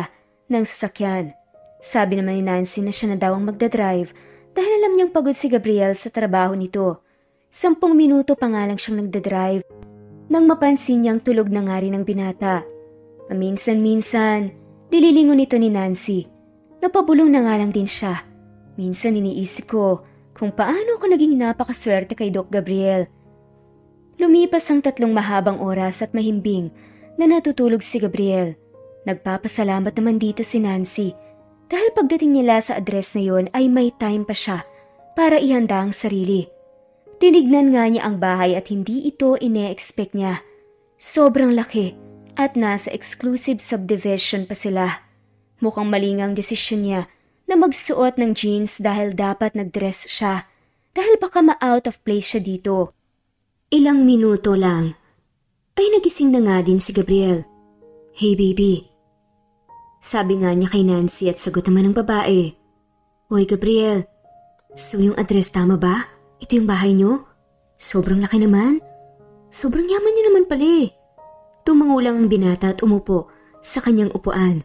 ng sasakyan. Sabi naman ni Nancy na siya na daw ang magdadrive dahil alam niyang pagod si Gabriel sa trabaho nito. Sampung minuto pa nga lang siyang nagdadrive nang mapansin niyang tulog na nga rin ang binata. Paminsan-minsan, dililingon ito ni Nancy. Napabulong na nga lang din siya. Minsan iniisip ko kung paano ako naging napakaswerte kay Doc Gabriel. Lumipas ang tatlong mahabang oras at mahimbing na natutulog si Gabriel. Nagpapasalamat naman dito si Nancy dahil pagdating nila sa address na yon ay may time pa siya para ihanda ang sarili. Tinignan nga niya ang bahay at hindi ito ine-expect niya. Sobrang laki at nasa exclusive subdivision pa sila. Mukhang malingang desisyon niya na magsuot ng jeans dahil dapat nagdress siya dahil baka ma-out of place siya dito. Ilang minuto lang ay nagising na nga din si Gabriel. "Hey baby," sabi nga niya kay Nancy at sagot naman ng babae. "Oy Gabriel, so yung address tama ba? Ito yung bahay niyo? Sobrang laki naman. Sobrang yaman niyo naman pala eh." Tumangulang ang binata at umupo sa kanyang upuan.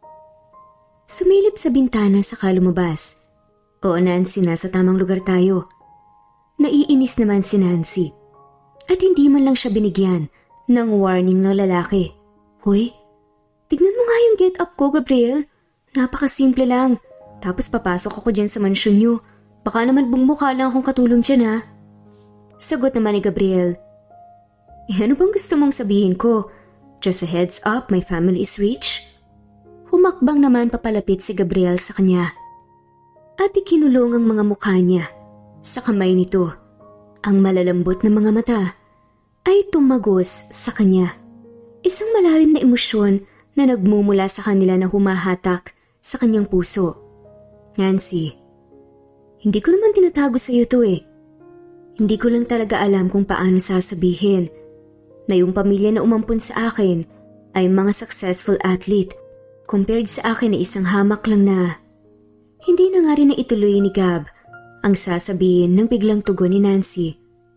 Sumilip sa bintana saka lumabas. "Oo Nancy, nasa tamang lugar tayo." Naiinis naman si Nancy. At hindi man lang siya binigyan ng warning ng lalaki. "Hoy, tignan mo nga yung get up ko Gabriel. Napakasimple lang. Tapos papasok ako dyan sa mansyon niyo. Baka naman bumukha lang akong katulong dyan ha." Sagot naman ni Gabriel. "Eh ano bang gusto mong sabihin ko? Just a heads up, my family is rich?" Humakbang naman papalapit si Gabriel sa kanya. At ikinulong ang mga mukha niya sa kamay nito. Ang malalambot na mga mata ay tumagos sa kanya. Isang malalim na emosyon na nagmumula sa kanila na humahatak sa kanyang puso. "Nancy, hindi ko naman tinatago sa iyo to eh. Hindi ko lang talaga alam kung paano sasabihin na yung pamilya na umampun sa akin ay mga successful athlete compared sa akin na isang hamak lang na..." Hindi na nga rin na ituloy ni Gab ang sasabihin ng biglang tugon ni Nancy.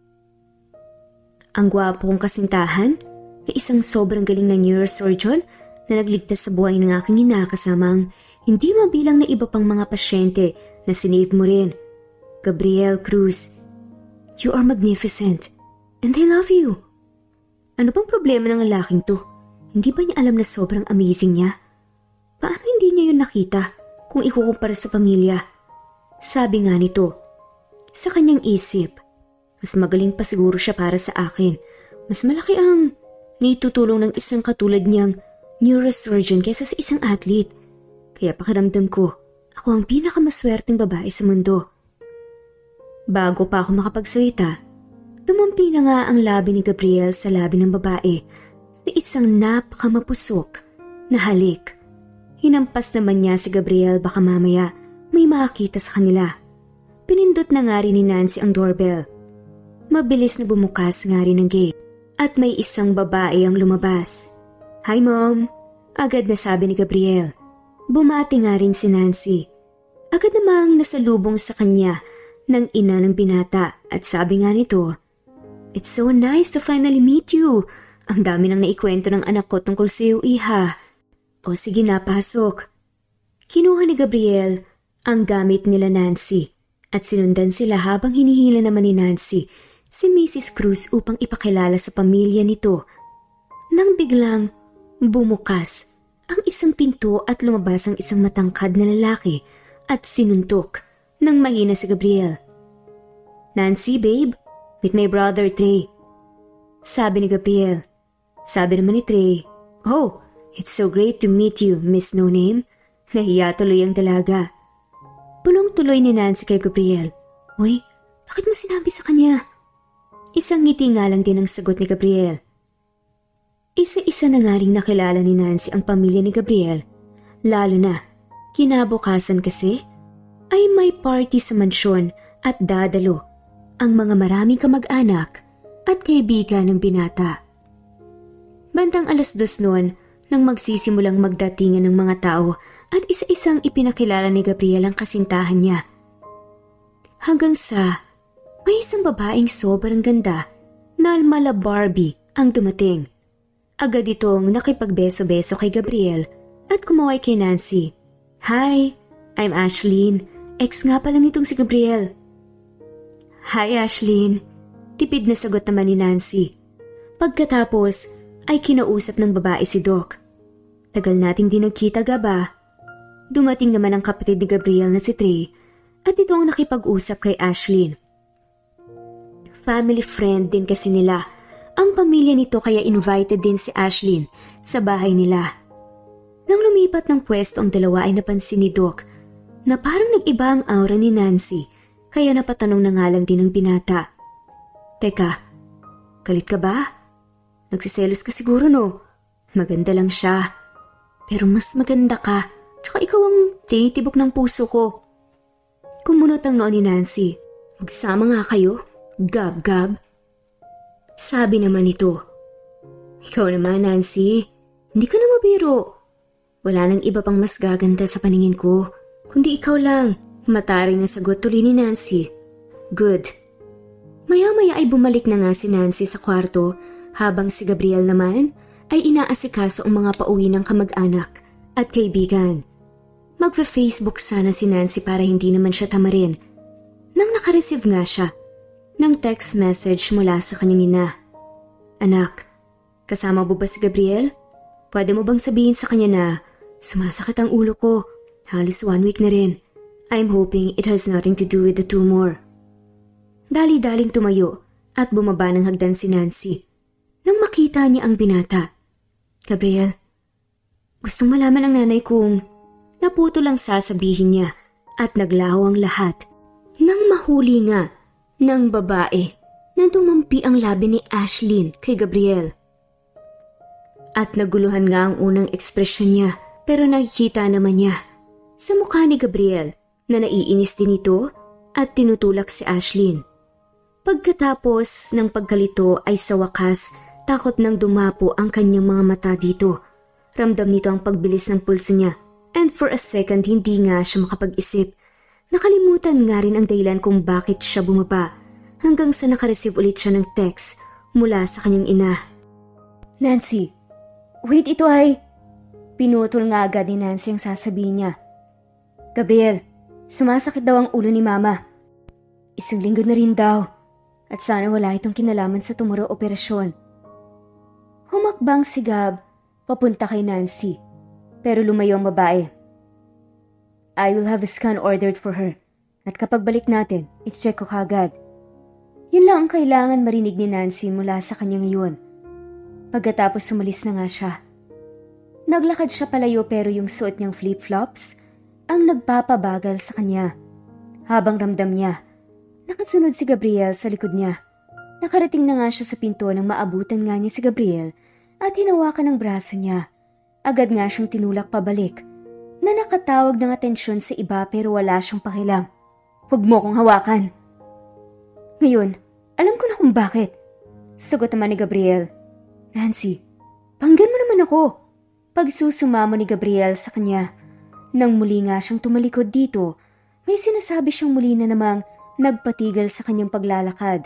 Ang gwapo kong kasintahan na isang sobrang galing na neurosurgeon na nagligtas sa buhay ng aking ina kasamang hindi mabilang na iba pang mga pasyente na sinave mo rin. Gabriel Cruz, you are magnificent and I love you. Ano bang problema ng lalaking to? Hindi ba niya alam na sobrang amazing niya? Paano hindi niya yun nakita kung ikukumpara sa pamilya? Sabi nga nito, sa kanyang isip, mas magaling pa siguro siya para sa akin. Mas malaki ang naitutulong ng isang katulad niyang neurosurgeon kaysa sa isang athlete. Kaya pakiramdam ko, ako ang pinakamaswerteng babae sa mundo. Bago pa ako makapagsalita, tumampi na nga ang labi ni Gabriel sa labi ng babae sa isang napakamapusok na halik. Hinampas naman niya si Gabriel baka mamaya may makakita sa kanila. Pinindot na nga rin ni Nancy ang doorbell. Mabilis na bumukas nga rin ang gate at may isang babae ang lumabas. "Hi Mom," agad na sabi ni Gabriel. Bumati nga rin si Nancy. Agad namang nasalubong sa kanya ng ina ng binata at sabi nga nito, "It's so nice to finally meet you. Ang dami nang naikwento ng anak ko tungkol sa iyo, iha. O sige na, pasok." Kinuha ni Gabriel ang gamit nila Nancy at sinundan sila habang hinihila naman ni Nancy si Missus Cruz upang ipakilala sa pamilya nito. Nang biglang bumukas ang isang pinto at lumabas ang isang matangkad na lalaki at sinuntok ng mahina si Gabriel. "Nancy, babe, meet my brother Trey," sabi ni Gabriel. Sabi naman ni Trey, "Oh, it's so great to meet you, Miss No Name." Nahiya tuloy ang dalaga. Bulong tuloy ni Nancy kay Gabriel, "Uy, bakit mo sinabi sa kanya?" Isang ngiti nga lang din ang sagot ni Gabriel. Isa-isa na nga rin nakilala ni Nancy ang pamilya ni Gabriel, lalo na kinabukasan kasi ay may party sa mansyon at dadalo ang mga maraming kamag-anak at kaibigan ng binata. Bandang alas dos noon nang magsisimulang magdatingan ng mga tao at isa-isang ipinakilala ni Gabriel ang kasintahan niya. Hanggang sa may isang babaeng sobrang ganda na almala Barbie ang dumating. Agad itong nakipagbeso-beso kay Gabriel at kumaway kay Nancy. Hi, I'm Ashlyn. Ex nga pala nitong si Gabriel. Hi Ashlyn, tipid na sagot naman ni Nancy. Pagkatapos ay kinausap ng babae si Doc. Tagal nating di nagkita, Gaba. Dumating naman ang kapatid ni Gabriel na si Trey at ito ang nakipag-usap kay Ashlyn. Family friend din kasi nila ang pamilya nito kaya invited din si Ashlyn sa bahay nila. Nang lumipat ng pwesto ang dalawa ay napansin ni Doc na parang nag-iba ang aura ni Nancy kaya napatanong na nga lang din ang binata. Teka, galit ka ba? Nagsiselos ka siguro no? Maganda lang siya. Pero mas maganda ka, tsaka ikaw ang tinitibok ng puso ko. Kumunot ang noo ni Nancy. Magsama nga kayo, gab-gab. Sabi naman ito. Ikaw naman Nancy, hindi ka na mabiro. Wala nang iba pang mas gaganda sa paningin ko, kundi ikaw lang. Mataring na sagot tuloy ni Nancy. Good. Maya-maya ay bumalik na nga si Nancy sa kwarto habang si Gabriel naman ay inaasikaso ang mga pauwi ng kamag-anak at kaibigan. Magfa-Facebook sana si Nancy para hindi naman siya tamarin. Nang nakareceive nga siya ng text message mula sa kanyang ina. Anak, kasama mo ba si Gabriel? Pwede mo bang sabihin sa kanya na sumasakit ang ulo ko? Halos one week na rin. I'm hoping it has nothing to do with the tumor. Dali-daling tumayo at bumaba ng hagdan si Nancy nang makita niya ang binata. Gabriel, gustong malaman ng nanay kung naputo lang sasabihin niya at naglaho ang lahat nang mahuli nga ng babae nang tumampi ang labi ni Ashlyn kay Gabriel. At naguluhan nga ang unang ekspresyon niya pero nakikita naman niya sa mukha ni Gabriel na naiinis din ito at tinutulak si Ashlyn. Pagkatapos ng pagkalito ay sa wakas takot nang dumapo ang kanyang mga mata dito. Ramdam nito ang pagbilis ng pulso niya and for a second hindi nga siya makapag-isip. Nakalimutan nga rin ang dahilan kung bakit siya bumaba hanggang sa nakareceive ulit siya ng text mula sa kanyang ina. Nancy, wait, ito ay... Pinutol nga agad ni Nancy ang sasabihin niya. Gabriel, sumasakit daw ang ulo ni Mama. Isang linggo na rin daw at sana wala itong kinalaman sa tumoro operasyon. Humakbang si Gab papunta kay Nancy pero lumayo ang babae. I will have a scan ordered for her at kapag balik natin, i-check ko kagad. Yun lang ang kailangan marinig ni Nancy mula sa kanya ngayon. Pagkatapos umalis na nga siya. Naglakad siya palayo pero yung suot niyang flip-flops ang nagpapabagal sa kanya. Habang ramdam niya, nakasunod si Gabriel sa likod niya. Nakarating na nga siya sa pinto nang maabutan nga niya si Gabriel at hinawakan ang braso niya. Agad nga siyang tinulak pabalik na nakatawag ng atensyon sa iba pero wala siyang pakialam. Huwag mo kong hawakan. Ngayon, alam ko na kung bakit. Sagot naman ni Gabriel. Nancy, panggan mo naman ako. Pagsusumamo ni Gabriel sa kanya. Nang muli nga siyang tumalikod dito, may sinasabi siyang muli na namang nagpatigil sa kanyang paglalakad.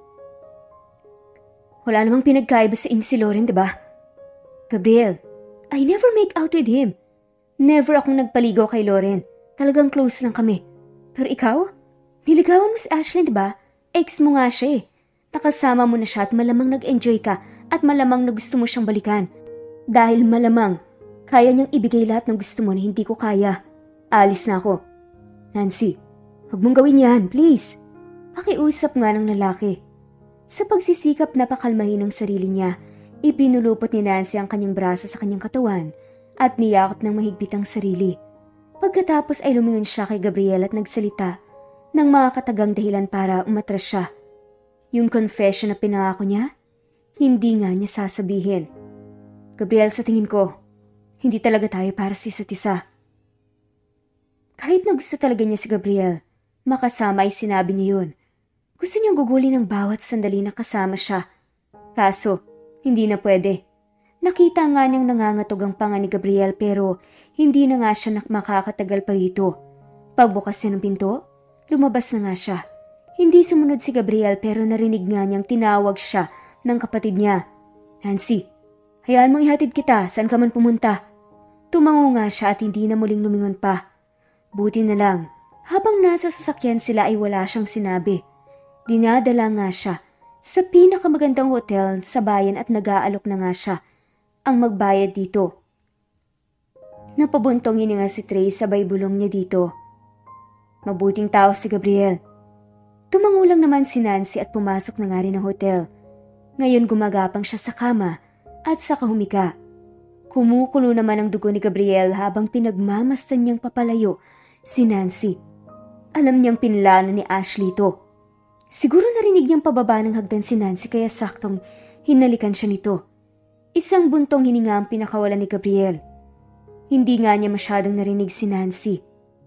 Wala namang pinagkaiba sa inyo si Lauren, diba? Gabriel, I never make out with him. Never akong nagpaligaw kay Lauren. Talagang close lang kami. Pero ikaw? Niligawan mo si Ashlyn, diba? Ex mo nga siya eh. Nakasama mo na siya at malamang nag-enjoy ka at malamang na gusto mo siyang balikan. Dahil malamang, kaya niyang ibigay lahat ng gusto mo na hindi ko kaya. Alis na ako. Nancy, huwag mong gawin yan, please. Pakiusap nga ng lalaki. Sa pagsisikap na pakalmahin ang sarili niya, ipinulupot ni Nancy ang kanyang braso sa kanyang katawan at niyakap ng mahigpit ang sarili. Pagkatapos ay lumingon siya kay Gabriel at nagsalita ng mga katagang dahilan para umatras siya. Yung confession na pinangako niya, hindi nga niya sasabihin. Gabriel, sa tingin ko, hindi talaga tayo para sa isa't isa. Kahit na gusto talaga niya si Gabriel, makasama ay sinabi niya yun. Gusto niyang gugulin ng bawat sandali na kasama siya. Kaso, hindi na pwede. Nakita nga niyang nangangatog ang panga ni Gabriel pero hindi na nga siya makakatagal pa rito. Pagbukas niya ng pinto, lumabas na nga siya. Hindi sumunod si Gabriel pero narinig nga niyang tinawag siya ng kapatid niya. Nancy, hayaan mong ihatid kita saan ka man pumunta. Tumango nga siya at hindi na muling lumingon pa. Buti na lang, habang nasa sasakyan sila ay wala siyang sinabi. Dinadala nga siya sa pinakamagandang hotel sa bayan at nag-aalok na nga siya ang magbayad dito. Napabuntong hininga si Trey sabay bulong niya dito. Mabuting tao si Gabriel. Tumango lang naman si Nancy at pumasok na nga rin ang hotel. Ngayon gumagapang siya sa kama at saka humiga. Kumukulo naman ang dugo ni Gabriel habang pinagmamastan niyang papalayo si Nancy. Alam niyang pinlano ni Ashley ito. Siguro narinig niyang pababa ng hagdan si Nancy kaya saktong hinalikan siya nito. Isang buntong hininga ang pinakawalan ni Gabriel. Hindi nga niya masyadong narinig si Nancy.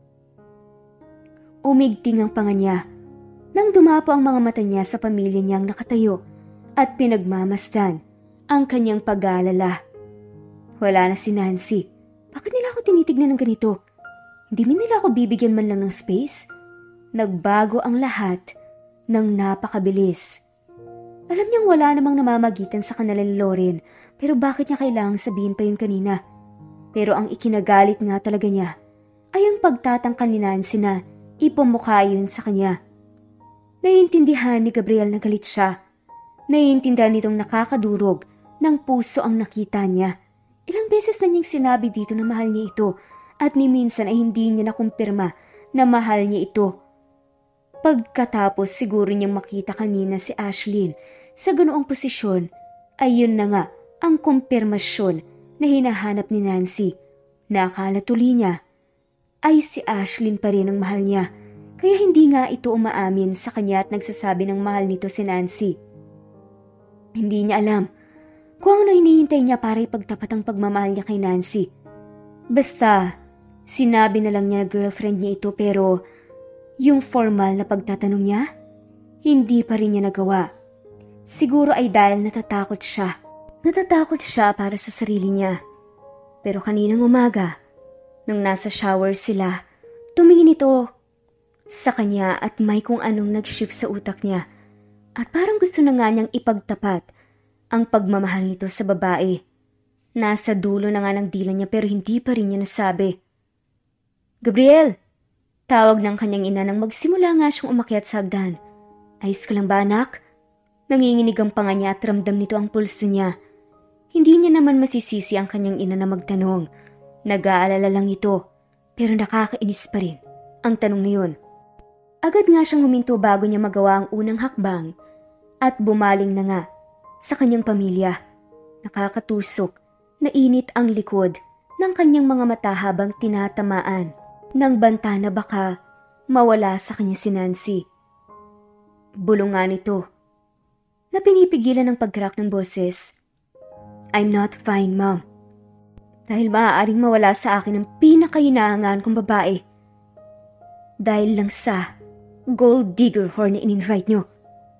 Umigting ang panga niya nang dumapo ang mga mata niya sa pamilya niyang nakatayo at pinagmamasdan ang kanyang pag-aalala. Wala na si Nancy. Bakit nila ako tinitignan ng ganito? Hindi mo nila ako bibigyan man lang ng space? Nagbago ang lahat ng napakabilis. Alam niyang wala namang namamagitan sa kanila ni Lauren, pero bakit niya kailangang sabihin pa yun kanina? Pero ang ikinagalit nga talaga niya ay ang pagtatangka ni Nancy na ipamukha yun sa kanya. Naiintindihan ni Gabriel na galit siya. Naiintindihan nitong nakakadurog ng puso ang nakita niya. Ilang beses na niyang sinabi dito na mahal niya ito at ni minsan ay hindi niya nakumpirma na mahal niya ito. Pagkatapos siguro niyang makita kanina si Ashlyn sa ganoong posisyon, ay yun na nga ang kumpirmasyon na hinahanap ni Nancy. Na akala tuloy niya ay si Ashlyn pa rin ang mahal niya, kaya hindi nga ito umaamin sa kanya at nagsasabi ng mahal nito si Nancy. Hindi niya alam kung ano hinihintay niya para ipagtapat ang pagmamahal niya kay Nancy. Basta, sinabi na lang niya na girlfriend niya ito pero yung formal na pagtatanong niya, hindi pa rin niya nagawa. Siguro ay dahil natatakot siya. Natatakot siya para sa sarili niya. Pero kaninang umaga, nang nasa shower sila, tumingin ito sa kanya at may kung anong nag-shift sa utak niya. At parang gusto na nga niyang ipagtapat ang pagmamahal nito sa babae. Nasa dulo na nga ng dila niya pero hindi pa rin niya nasabi. Gabriel! Tawag ng kanyang ina nang magsimula nga siyang umakyat sa hagdan. Ayos ka lang ba anak? Nanginginig ang panga niya at ramdam nito ang pulso niya. Hindi niya naman masisisi ang kanyang ina na magtanong. Nag-aalala lang ito pero nakakainis pa rin ang tanong na yun. Agad nga siyang huminto bago niya magawa ang unang hakbang at bumaling na nga sa kanyang pamilya. Nakakatusok na init ang likod ng kanyang mga mata habang tinatamaan ng banta na baka mawala sa kanya si Nancy. Bulong nga nito na pinipigilan ng pagkrak ng boses. I'm not fine, Mom. Dahil maaaring mawala sa akin ang pinakahinahangaan kong babae. Dahil lang sa gold digger whore na in-invite nyo.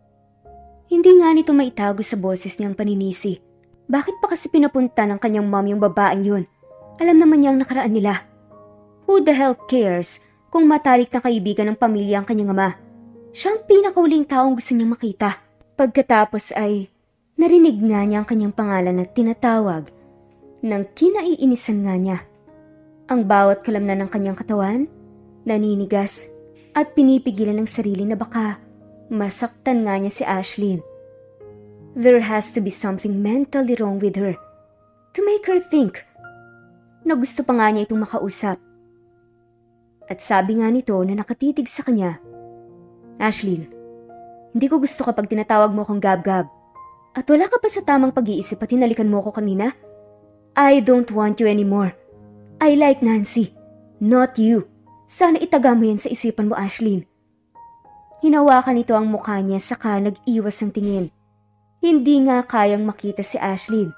Hindi nga nito maitago sa boses niyang paninisi. Bakit pa kasi pinapunta ng kanyang mom yung babaeng yun? Alam naman niyang nakaraan nila. Who the hell cares kung matalik na kaibigan ng pamilya ang kanyang ama? Siya ang pinakauling taong gusto niyang makita. Pagkatapos ay narinig nga niya ang kanyang pangalan at tinatawag nang kinaiinisan nga niya. Ang bawat kalamnan ng kanyang katawan, naninigas at pinipigilan ng sarili na baka masaktan nga niya si Ashlyn. There has to be something mentally wrong with her to make her think na gusto pa nga niya itong makausap. At sabi nga nito na nakatitig sa kanya, Ashlyn, hindi ko gusto kapag tinatawag mo akong gab-gab. At wala ka pa sa tamang pag-iisip at hinalikan mo ako kanina? I don't want you anymore. I like Nancy, not you. Sana itaga mo yan sa isipan mo, Ashlyn. Hinawakan nito ang mukha niya saka nag-iwas ng tingin. Hindi nga kayang makita si Ashlyn.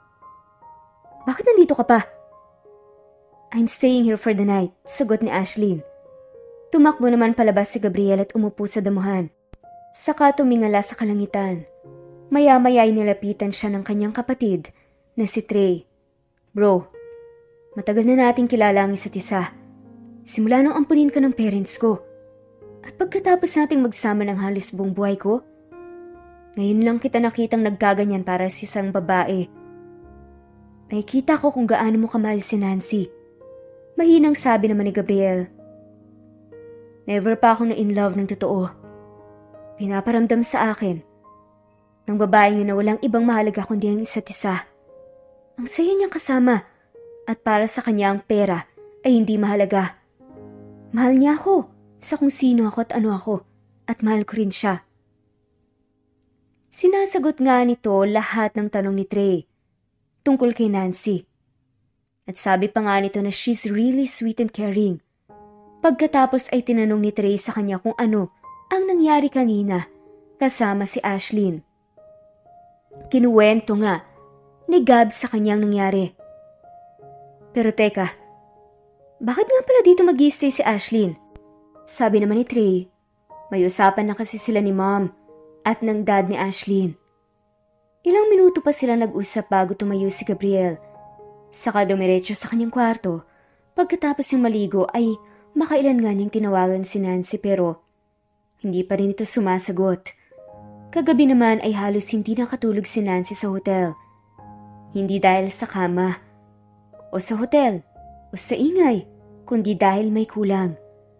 Bakit nandito ka pa? I'm staying here for the night, sagot ni Ashlyn. Tumakbo naman palabas si Gabriel at umupo sa damuhan. Saka tumingala sa kalangitan. Maya-maya ay nilapitan siya ng kanyang kapatid na si Trey. Bro, matagal na nating kilala ang isa't isa. Simula nang ampunin ka ng parents ko. At pagkatapos nating magsama ng halos buong buhay ko, ngayon lang kita nakitang naggaganyan para sa isang babae. Nakikita ko kung gaano mo kamahal si Nancy. Mahinang sabi naman ni Gabriel. Never pa akong na-in love ng totoo. Pinaparamdam sa akin ng babaeng yun na walang ibang mahalaga kundi ang isa't isa. Ang saya niyang kasama at para sa kanya ang pera ay hindi mahalaga. Mahal niya ako sa kung sino ako at ano ako at mahal ko rin siya. Sinasagot nga nito lahat ng tanong ni Trey tungkol kay Nancy. At sabi pa nga nito na she's really sweet and caring. Pagkatapos ay tinanong ni Trey sa kanya kung ano ang nangyari kanina kasama si Ashlyn. Kinuwento nga ni Gab sa kanyang nangyari. Pero teka, bakit nga pala dito mag-i-stay si Ashlyn? Sabi naman ni Trey, may usapan na kasi sila ni Mom at ng dad ni Ashlyn. Ilang minuto pa sila nag-usap bago tumayo si Gabriel. Saka dumiretso sa kanyang kwarto. Pagkatapos yung maligo ay makailan nga niyang tinawagan si Nancy pero hindi pa rin ito sumasagot. Kagabi naman ay halos hindi nakatulog si Nancy sa hotel. Hindi dahil sa kama o sa hotel o sa ingay, kundi dahil may kulang.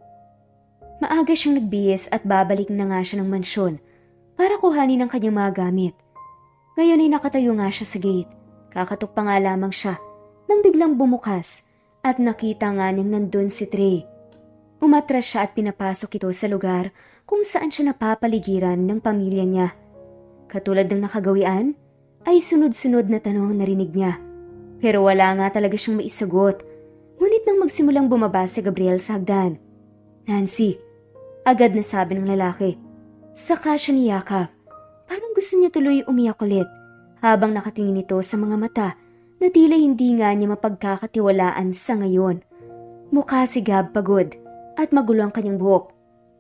Maaga siyang nagbihis at babalik na nga siya ng mansyon para kuhanin ang kanyang mga gamit. Ngayon ay nakatayo nga siya sa gate. Kakatok pa nga lamang siya nang biglang bumukas at nakita nga niyang nandun si Trey. Umatras siya at pinapasok ito sa lugar kung saan siya napapaligiran ng pamilya niya. Katulad ng nakagawian, ay sunod-sunod na tanong ang narinig niya. Pero wala nga talaga siyang maisagot. Ngunit nang magsimulang bumaba si Gabriel sa hagdan, Nancy, agad na sabi ng lalaki. Saka siya niyakap. Parang gusto niya tuloy umiyak ulit habang nakatingin ito sa mga mata na tila hindi nga niya mapagkakatiwalaan sa ngayon. Mukha si Gab pagod at magulo ang kanyang buhok.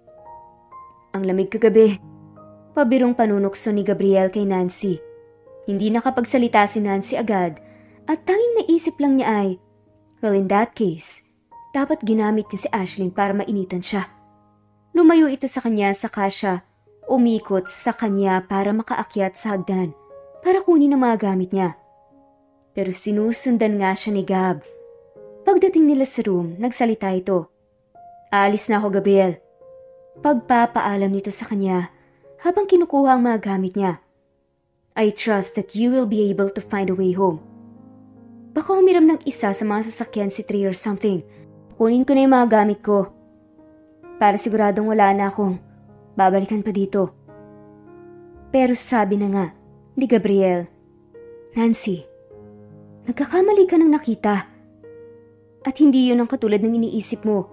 Ang lamig kagabi. Pabirong panunukso ni Gabriel kay Nancy. Hindi nakapagsalita si Nancy agad at tanging naisip lang niya ay, well in that case, dapat ginamit niya si Ashlyn para mainitan siya. Lumayo ito sa kanya saka siya umikot sa kanya para makaakyat sa hagdan para kunin ang mga gamit niya. Pero sinusundan nga siya ni Gab. Pagdating nila sa room, nagsalita ito. Aalis na ako, Gabriel. Pagpapaalam nito sa kanya habang kinukuha ang mga gamit niya. I trust that you will be able to find a way home. Baka umiram ng isa sa mga sasakyan si Trey or something. Kunin ko na yung mga gamit ko. Para siguradong wala na akong babalikan pa dito. Pero sabi na nga ni Gabriel, Nancy, nagkakamali ka ng nakita. At hindi yun ang katulad ng iniisip mo.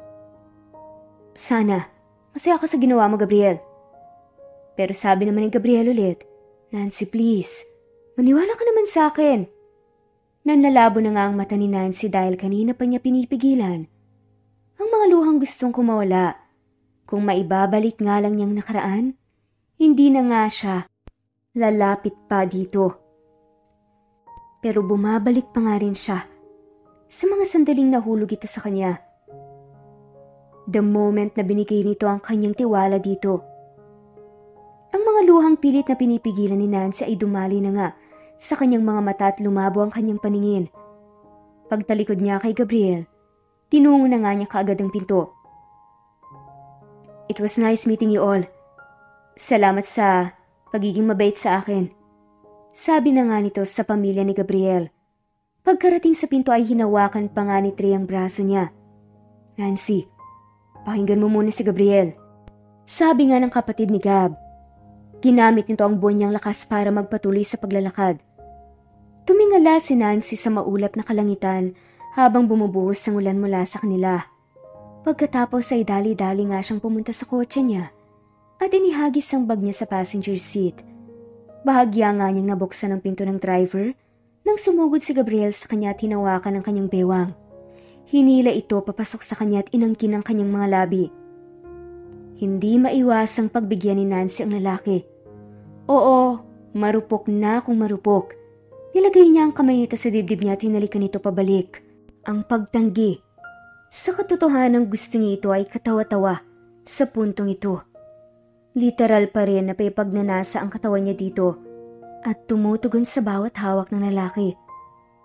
Sana, masaya ka sa ginawa mo, Gabriel. Pero sabi naman ni Gabriel ulit, Nancy, please, maniwala ka naman sa akin. Nanlalabo na nga ang mata ni Nancy dahil kanina pa niya pinipigilan ang mga luhang gustong kumawala. Kung maibabalik nga lang niyang nakaraan, hindi na nga siya lalapit pa dito. Pero bumabalik pa nga rin siya sa mga sandaling nahulog ito sa kanya. The moment na binigay nito ang kanyang tiwala dito. Ang mga luhang pilit na pinipigilan ni Nancy ay dumali na nga sa kanyang mga mata at lumabo ang kanyang paningin. Pagtalikod niya kay Gabriel, tinungo na nga niya kaagad ang pinto. It was nice meeting you all. Salamat sa pagiging mabait sa akin. Sabi na nga nito sa pamilya ni Gabriel. Pagkarating sa pinto ay hinawakan pa nga ni Trey ang braso niya. Nancy, pakinggan mo muna si Gabriel. Sabi nga ng kapatid ni Gab. Ginamit nito ang buwan niyang lakas para magpatuloy sa paglalakad. Tumingala si Nancy sa maulap na kalangitan habang bumubuhos ang ulan mula sa kanila. Pagkatapos ay dali-dali nga siyang pumunta sa kotse niya at inihagis ang bag niya sa passenger seat. Bahagya nga niyang nabuksan ang pinto ng driver nang sumugod si Gabriel sa kanya at hinawakan ang kanyang bewang. Hinila ito papasok sa kanya at inangkin ang kanyang mga labi. Hindi maiwasang pagbigyan ni Nancy ang lalaki. Oo, marupok na kung marupok. Nilagay niya ang kamay nito sa dibdib niya at hinalikan ito pabalik. Ang pagtanggi. Sa katotohanan gusto niya ito ay katawa-tawa sa puntong ito. Literal pa rin na papagnanasa ang katawan niya dito at tumutugon sa bawat hawak ng lalaki.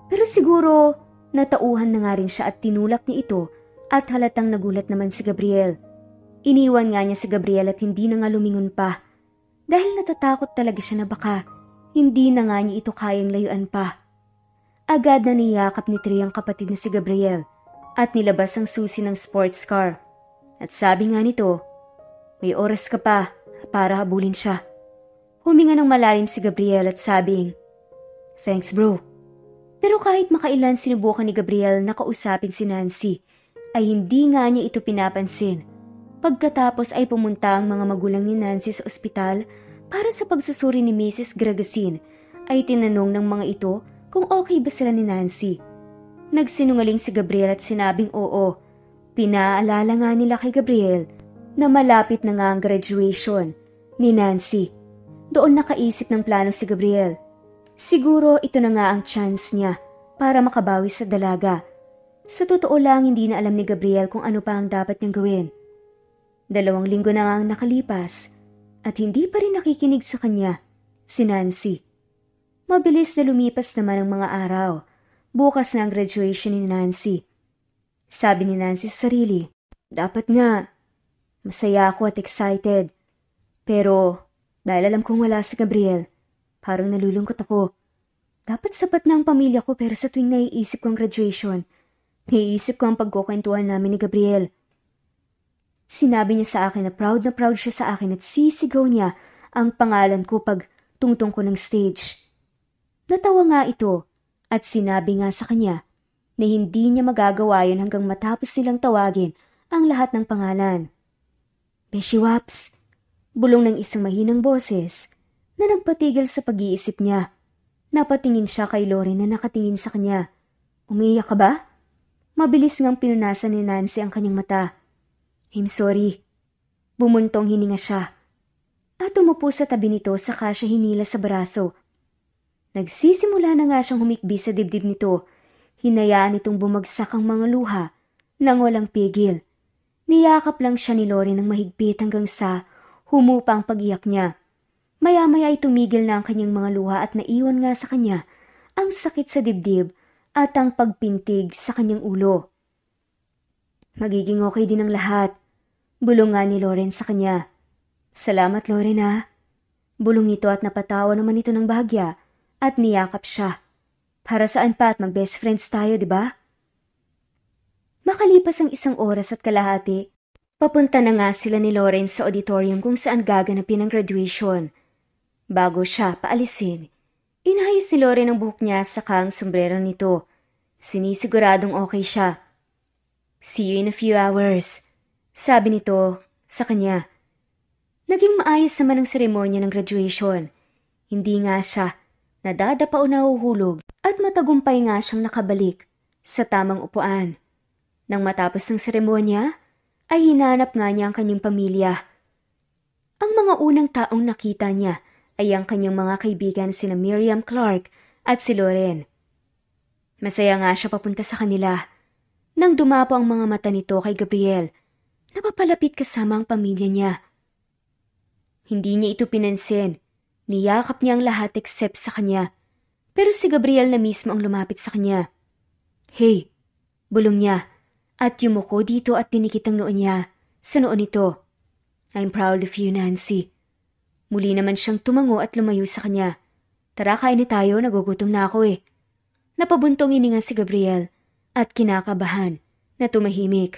Pero siguro natauhan na nga rin siya at tinulak niya ito at halatang nagulat naman si Gabriel. Iniwan nga niya si Gabriel at hindi na nga lumingon pa dahil natatakot talaga siya na baka hindi na nga niya ito kayang layuan pa. Agad na niyakap ni Trey ang kapatid na si Gabriel at nilabas ang susi ng sports car. At sabi nga nito, may oras ka pa para habulin siya. Huminga ng malalim si Gabriel at sabing, thanks bro. Pero kahit makailan sinubukan ni Gabriel na kausapin si Nancy, ay hindi nga niya ito pinapansin. Pagkatapos ay pumunta ang mga magulang ni Nancy sa ospital para sa pagsusuri ni Missus Gregasin ay tinanong ng mga ito kung okay ba sila ni Nancy. Nagsinungaling si Gabriel at sinabing oo. Pinaalala nga nila kay Gabriel na malapit na nga ang graduation ni Nancy. Doon nakaisip ng plano si Gabriel. Siguro ito na nga ang chance niya para makabawi sa dalaga. Sa totoo lang hindi na alam ni Gabriel kung ano pa ang dapat niyang gawin. Dalawang linggo na nga ang nakalipas at hindi pa rin nakikinig sa kanya si Nancy. Mabilis na lumipas naman ang mga araw. Bukas na ang graduation ni Nancy. Sabi ni Nancy sa sarili, dapat nga, masaya ako at excited. Pero dahil alam kong wala si Gabriel, parang nalulungkot ako. Dapat sapat na ang pamilya ko pero sa tuwing naiisip ko ang graduation, naiisip ko ang pagkukwentuhan namin ni Gabriel. Sinabi niya sa akin na proud na proud siya sa akin at sisigaw niya ang pangalan ko pag tungtong ko ng stage. Natawa nga ito at sinabi nga sa kanya na hindi niya magagawa yun hanggang matapos nilang tawagin ang lahat ng pangalan. Beshi Waps, bulong ng isang mahinang boses na nagpatigil sa pag-iisip niya. Napatingin siya kay Lauren na nakatingin sa kanya. Umiiyak ka ba? Mabilis ngang pinunasan ni Nancy ang kanyang mata. I'm sorry. Bumuntong hininga siya. At umupo sa tabi nito saka siya hinila sa braso. Nagsisimula na nga siyang humikbi sa dibdib nito. Hinayaan itong bumagsak ang mga luha nang walang pigil. Niyakap lang siya ni Lauren ng mahigpit hanggang sa humupa ang pag-iyak niya. Maya-maya ay tumigil na ang kanyang mga luha at naiwan nga sa kanya ang sakit sa dibdib at ang pagpintig sa kanyang ulo. Magiging okay din ang lahat. Bulong nga ni Lauren sa kanya. Salamat Lauren ha. Bulong nito at napatawa naman ito ng bahagya at niyakap siya. Para saan pa at mag-best friends tayo, di ba? Makalipas ang isang oras at kalahati, papunta na nga sila ni Lauren sa auditorium kung saan gaganapin ang graduation. Bago siya paalisin, inayos ni Lauren ang buhok niya saka ang sombrero nito. Sinisiguradong okay siya. See you in a few hours. Sabi nito sa kanya. Naging maayos naman ang seremonya ng graduation. Hindi nga siya nadadapa o nahuhulog at matagumpay nga siyang nakabalik sa tamang upuan. Nang matapos ng seremonya, ay hinanap nga niya ang kanyang pamilya. Ang mga unang taong nakita niya ay ang kanyang mga kaibigan sina Miriam Clark at si Lauren. Masaya nga siya papunta sa kanila. Nang dumapo ang mga mata nito kay Gabriel, napapalapit kasama ang pamilya niya. Hindi niya ito pinansin. Niyakap niya ang lahat except sa kanya. Pero si Gabriel na mismo ang lumapit sa kanya. Hey, bulong niya. At yumuko dito at tinikit ang noo niya sa noo nito. I'm proud of you, Nancy. Muli naman siyang tumango at lumayo sa kanya. Tara, kain na tayo, nagugutom na ako eh. Napabuntong hininga si Gabriel at kinakabahan na tumahimik.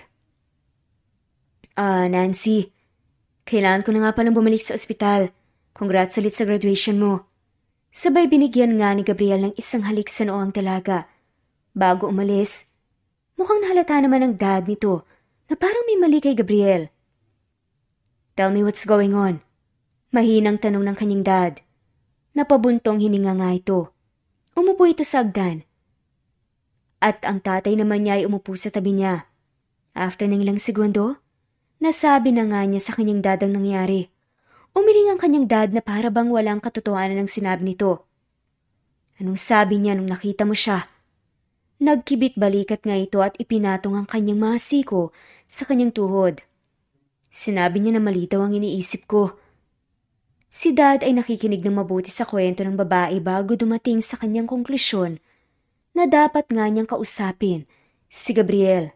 Ah, Nancy, kailangan ko na nga palang bumalik sa ospital. Congrats ulit sa graduation mo. Sabay binigyan nga ni Gabriel ng isang halik sa noo ang dalaga. Bago umalis, mukhang nahalata naman ang dad nito na parang may mali kay Gabriel. Tell me what's going on. Mahinang tanong ng kanyang dad. Napabuntong hininga nga ito. Umupo ito sa agdan. At ang tatay naman niya ay umupo sa tabi niya. After ng ilang segundo, nasabi na nga niya sa kanyang dad ang nangyari. Umiling ang kanyang dad na para bang walang katotohanan ng sinabi nito. Anong sabi niya nung nakita mo siya? Nagkibit balikat nga ito at ipinatong ang kanyang mga siko sa kanyang tuhod. Sinabi niya na mali daw ang iniisip ko. Si Dad ay nakikinig ng mabuti sa kwento ng babae bago dumating sa kanyang konklusyon na dapat nga niyang kausapin, si Gabriel.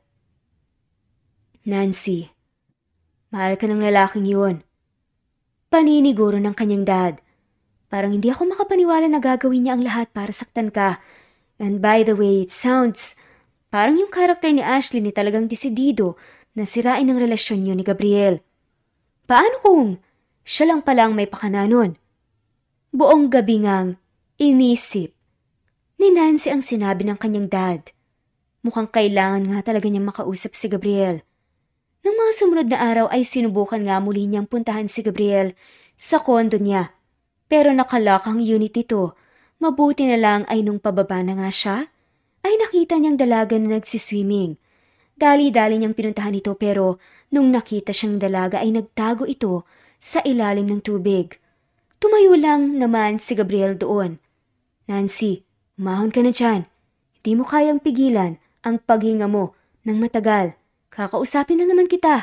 Nancy, mahal ka ng lalaking yun. Paniniguro ng kanyang dad. Parang hindi ako makapaniwala na gagawin niya ang lahat para saktan ka. And by the way, it sounds parang yung karakter ni Ashley ni talagang desidido na sirain ang relasyon niyo ni Gabriel. Paano kung siya lang palang may pakana nun? Buong gabi ngang inisip ni Nancy ang sinabi ng kanyang dad. Mukhang kailangan nga talaga niyang makausap si Gabriel. Nang mga sumunod na araw ay sinubukan nga muli niyang puntahan si Gabriel sa kondo niya. Pero nakalock ang unit nito. Mabuti na lang ay nung pababa na nga siya, ay nakita niyang dalaga na nagsiswimming. Dali-dali niyang pinuntahan ito pero nung nakita siyang dalaga ay nagtago ito sa ilalim ng tubig. Tumayo lang naman si Gabriel doon. Nancy, umahon ka na dyan. Hindi mo kayang pigilan ang paghinga mo ng matagal. Kakausapin na naman kita.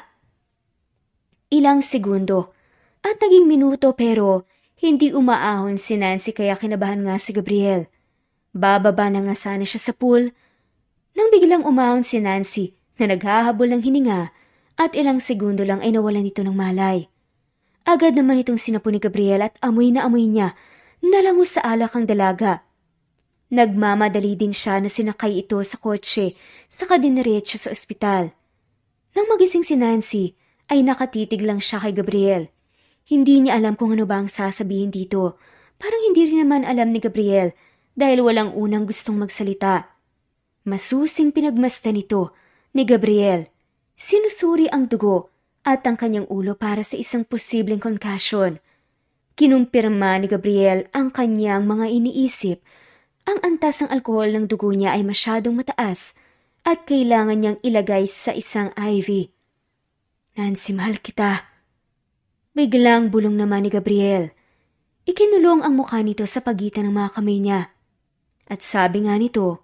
Ilang segundo at naging minuto pero hindi umaahon si Nancy kaya kinabahan nga si Gabriel. Bababa na nga sana siya sa pool nang biglang umahon si Nancy na naghahabol ng hininga at ilang segundo lang ay nawalan ito ng malay. Agad naman itong sinapo ni Gabriel at amoy na amoy niya nalango sa alak ang dalaga. Nagmamadali din siya na sinakay ito sa kotse saka diniretso sa ospital. Nang magising si Nancy, ay nakatitig lang siya kay Gabriel. Hindi niya alam kung ano ba ang sasabihin dito. Parang hindi rin naman alam ni Gabriel dahil walang unang gustong magsalita. Masusing pinagmasdan ito ni Gabriel. Sinusuri ang dugo at ang kanyang ulo para sa isang posibleng concussion. Kinumpirma ni Gabriel ang kanyang mga iniisip. Ang antas ng alkohol ng dugo niya ay masyadong mataas at kailangan niyang ilagay sa isang I V. Nancy, mahal kita. Biglang bulong naman ni Gabriel. Ikinulong ang mukha nito sa pagitan ng mga kamay niya. At sabi nga nito,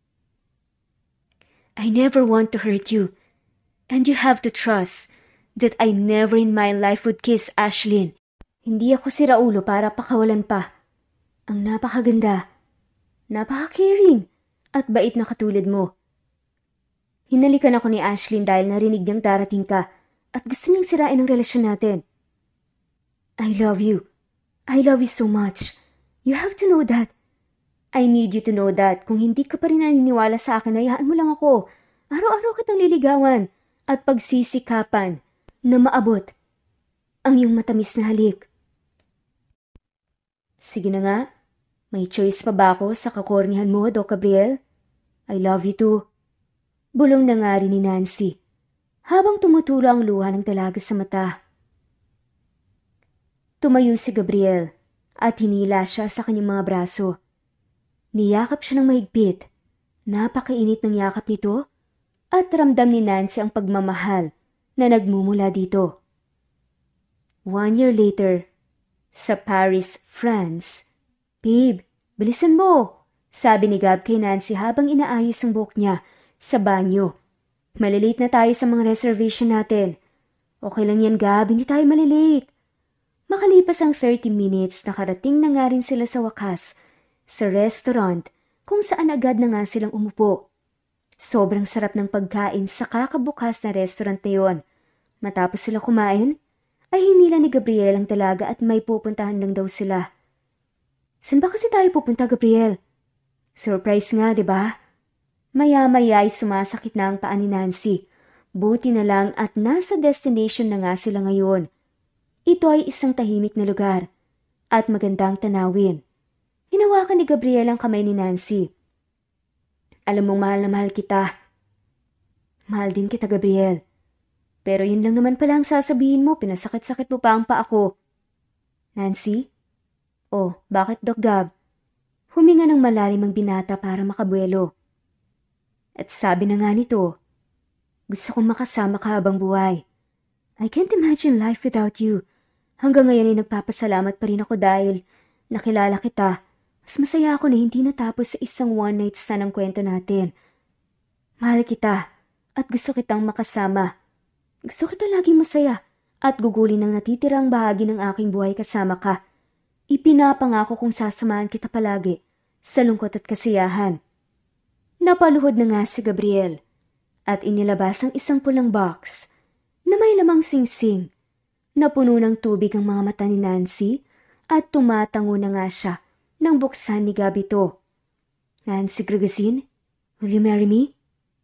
I never want to hurt you, and you have to trust that I never in my life would kiss Ashlyn. Hindi ako si Raulo para pakawalan pa. Ang napakaganda, napaka-caring, at bait na katulad mo. Hinalikan ako ni Ashlyn dahil narinig niyang darating ka at gusto niyang sirain ang relasyon natin. I love you. I love you so much. You have to know that. I need you to know that kung hindi ka pa rin naniniwala sa akin, hayaan mo lang ako. Araw-araw kitang liligawan at pagsisikapan na maabot ang iyong matamis na halik. Sige na nga, may choice pa ba ako sa kakornihan mo, Doc Gabriel? I love you too. Bulong na nga rin ni Nancy habang tumutulo ang luha ng dalaga sa mata. Tumayo si Gabriel at hinila siya sa kanyang mga braso. Niyakap siya ng mahigpit. Napakainit ng yakap nito at ramdam ni Nancy ang pagmamahal na nagmumula dito. One year later, sa Paris, France. Babe, bilisan mo, sabi ni Gab kay Nancy habang inaayos ang buhok niya sa banyo. Malilate na tayo sa mga reservation natin. Okay lang yan, Gab, hindi tayo malilate. Makalipas ang thirty minutes, nakarating na nga rin sila sa wakas sa restaurant kung saan agad na nga silang umupo. Sobrang sarap ng pagkain sa kakabukas na restaurant na yon. Matapos sila kumain, ay hinila ni Gabriel ang dalaga at may pupuntahan lang daw sila. Saan ba kasi tayo pupunta, Gabriel? Surprise nga, di ba? Maya-maya ay sumasakit na ang paa ni Nancy. Buti na lang at nasa destination na nga sila ngayon. Ito ay isang tahimik na lugar at magandang tanawin. Hinawakan ni Gabriel ang kamay ni Nancy. Alam mong mahal na mahal kita. Mahal din kita, Gabriel. Pero yun lang naman pala ang sasabihin mo, pinasakit-sakit mo pa ang paa ko. Nancy? Oh, bakit, Doc Gab? Huminga ng malalim ang binata para makabuelo. At sabi na nga nito, gusto kong makasama ka habang buhay. I can't imagine life without you. Hanggang ngayon ay nagpapasalamat pa rin ako dahil nakilala kita. Mas masaya ako na hindi natapos sa isang one-night stand ang kwento natin. Mahal kita at gusto kitang makasama. Gusto kita laging masaya at gugulin ng natitirang bahagi ng aking buhay kasama ka. Ipinapangako kong sasamahan kita palagi sa lungkot at kasiyahan. Napaluhod na nga si Gabriel at inilabas ang isang pulang box na may lamang singsing. Napuno ng tubig ang mga mata ni Nancy at tumatango na nga siya nang buksan ni Gab ito. "Nancy Gregosin, will you marry me?"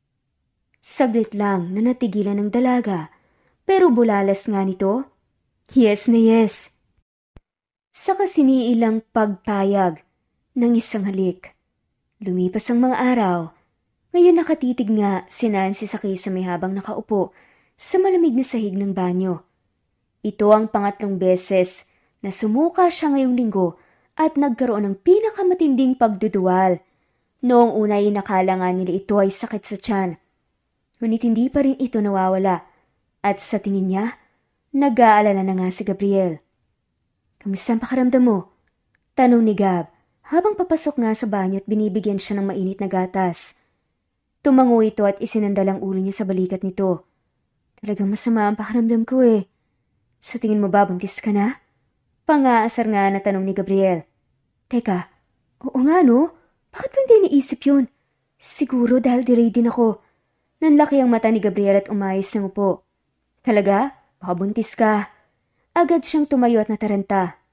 Saglit lang na natigilan ng dalaga, pero bulalas nga nito, yes na yes. Sa kasiniilang pagpayag ng isang halik. Lumipas ang mga araw. Ngayon nakatitig nga si Nancy sa kisame habang nakaupo sa malamig na sahig ng banyo. Ito ang pangatlong beses na sumuka siya ngayong linggo at nagkaroon ng pinakamatinding pagduduwal. Noong una ay nakala nga nila ito ay sakit sa tiyan. Ngunit hindi pa rin ito nawawala at sa tingin niya, nag-aalala na nga si Gabriel. "Kamusta ang pakiramdam mo?" Tanong ni Gab habang papasok nga sa banyo at binibigyan siya ng mainit na gatas. Tumango ito at isinandal ang ulo niya sa balikat nito. "Talagang masama ang pakiramdam ko eh. Sa tingin mo ba buntis ka na?" Pang-aasar nga na tanong ni Gabriel. "Teka, oo nga no? Bakit ko hindi naisip yun? Siguro dahil delay din ako." Nanlaki ang mata ni Gabriel at umayos ng upo. "Talaga? Baka buntis ka." Agad siyang tumayo at nataranta.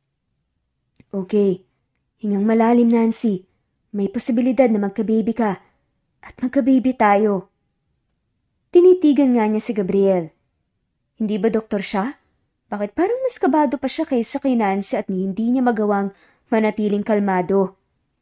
"Okay, hingang malalim, Nancy. May posibilidad na magka-baby ka. At magka-baby tayo." Tinitigan nga niya si Gabriel. Hindi ba doktor siya? Bakit parang mas kabado pa siya kaysa kay Nancy at hindi niya magawang manatiling kalmado?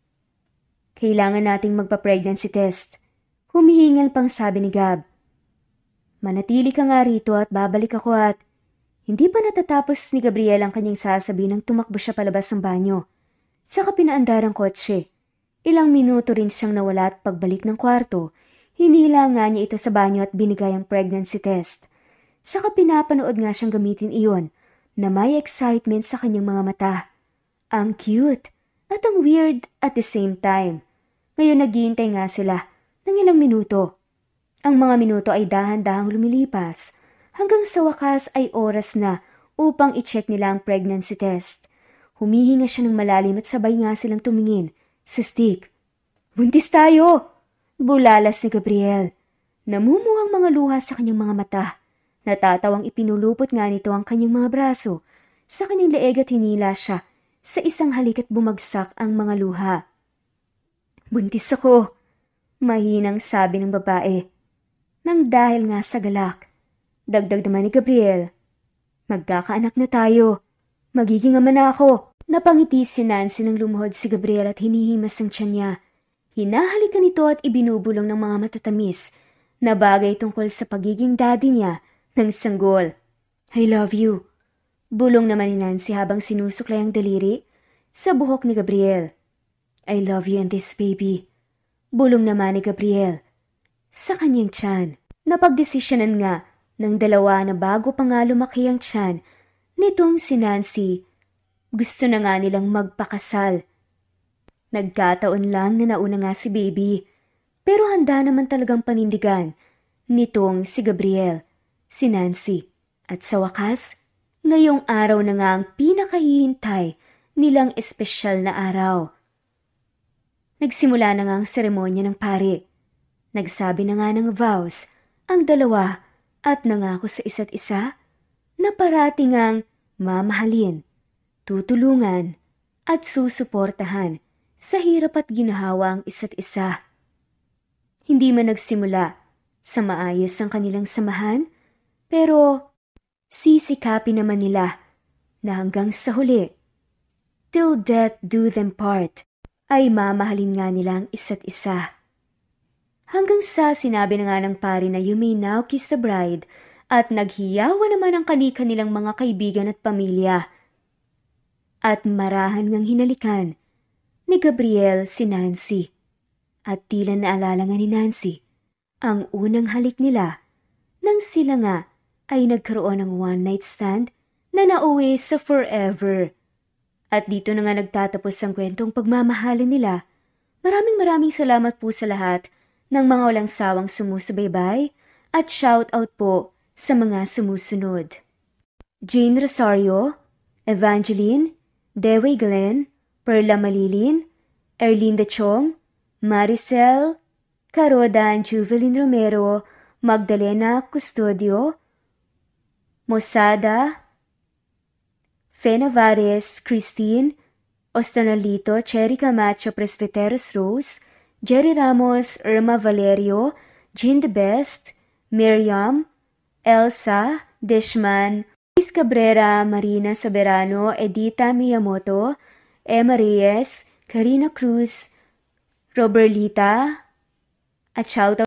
"Kailangan nating magpa-pregnancy test." Humihingal pang sabi ni Gab. "Manatili ka nga rito at babalik ako at..." Hindi pa natatapos ni Gabriel ang kanyang sasabihin nang tumakbo siya palabas ng banyo. Saka pinaandar ang kotse. Ilang minuto rin siyang nawala at pagbalik ng kwarto, hinila nga niya ito sa banyo at binigay ang pregnancy test. Saka pinapanood nga siyang gamitin iyon na may excitement sa kanyang mga mata. Ang cute at ang weird at the same time. Ngayon naghihintay nga sila ng ilang minuto. Ang mga minuto ay dahan-dahang lumilipas hanggang sa wakas ay oras na upang i-check nila ang pregnancy test. Humihinga siya ng malalim at sabay nga silang tumingin sa stick. "Buntis tayo!" Bulalas ni Gabriel. Namumuo ang mga luha sa kanyang mga mata. Natatawang ipinulupot nga nito ang kanyang mga braso sa kanyang leeg at hinila siya sa isang halik at bumagsak ang mga luha. "Buntis ako," mahinang sabi ng babae. Nang dahil nga sa galak, dagdag naman ni Gabriel, "Magkakaanak na tayo. Magiging ama na ako." Napangiti si Nancy nang lumuhod si Gabriel at hinihimas ang tiyan niya. Hinahalikan nito at ibinubulong ng mga matatamis na bagay tungkol sa pagiging daddy niya ng sanggol. "I love you." Bulong naman ni Nancy habang sinusuklay ang daliri sa buhok ni Gabriel. "I love you and this baby." Bulong naman ni Gabriel sa kanyang tiyan. Napagdesisyonan nga ng dalawa na bago pa nga lumaki ang tiyan nitong si Nancy, gusto na nga nilang magpakasal. Nagkataon lang na nauna nga si baby, pero handa naman talagang panindigan nitong si Gabriel, si Nancy. At sa wakas, ngayong araw na nga ang pinakahihintay nilang espesyal na araw. Nagsimula na nga ang seremonya ng pari. Nagsabi na nga ng vows ang dalawa at nangako sa isa't isa na parati ngang mamahalin, tutulungan at susuportahan sa hirap at ginhawa ang isa't isa. Hindi man nagsimula sa maayos ang kanilang samahan, pero sisikapin naman nila na hanggang sa huli, till death do them part, ay mamahalin nga nila ang isa't isa. Hanggang sa sinabi na nga ng pari na you may now kiss the bride at naghiyawa naman ang kani-kanilang mga kaibigan at pamilya. At marahan ngang hinalikan ni Gabriel si Nancy. At tila naalala nga ni Nancy ang unang halik nila nang sila nga ay nagkaroon ng one night stand na nauwi sa forever. At dito na nga nagtatapos ang kwentong pagmamahalan nila. Maraming maraming salamat po sa lahat ng mga walang sawang sumusubaybay at shout out po sa mga sumusunod. Jane Rosario, Evangeline, Dewi Glenn, Perla Malilin, Erlinda Chong, Maricel, Carodan, Juvelin Romero, Magdalena Custodio, Mosada, Fe Navares, Christine, Ostanalito, Cherry Camacho, Presbyteros Rose, Jerry Ramos, Irma Valerio, Jean the Best, Miriam, Elsa, Dishman, Luis Cabrera, Marina Soberano, Edita Miyamoto, Emma Reyes, Karina Cruz, Roberlita, at shoutout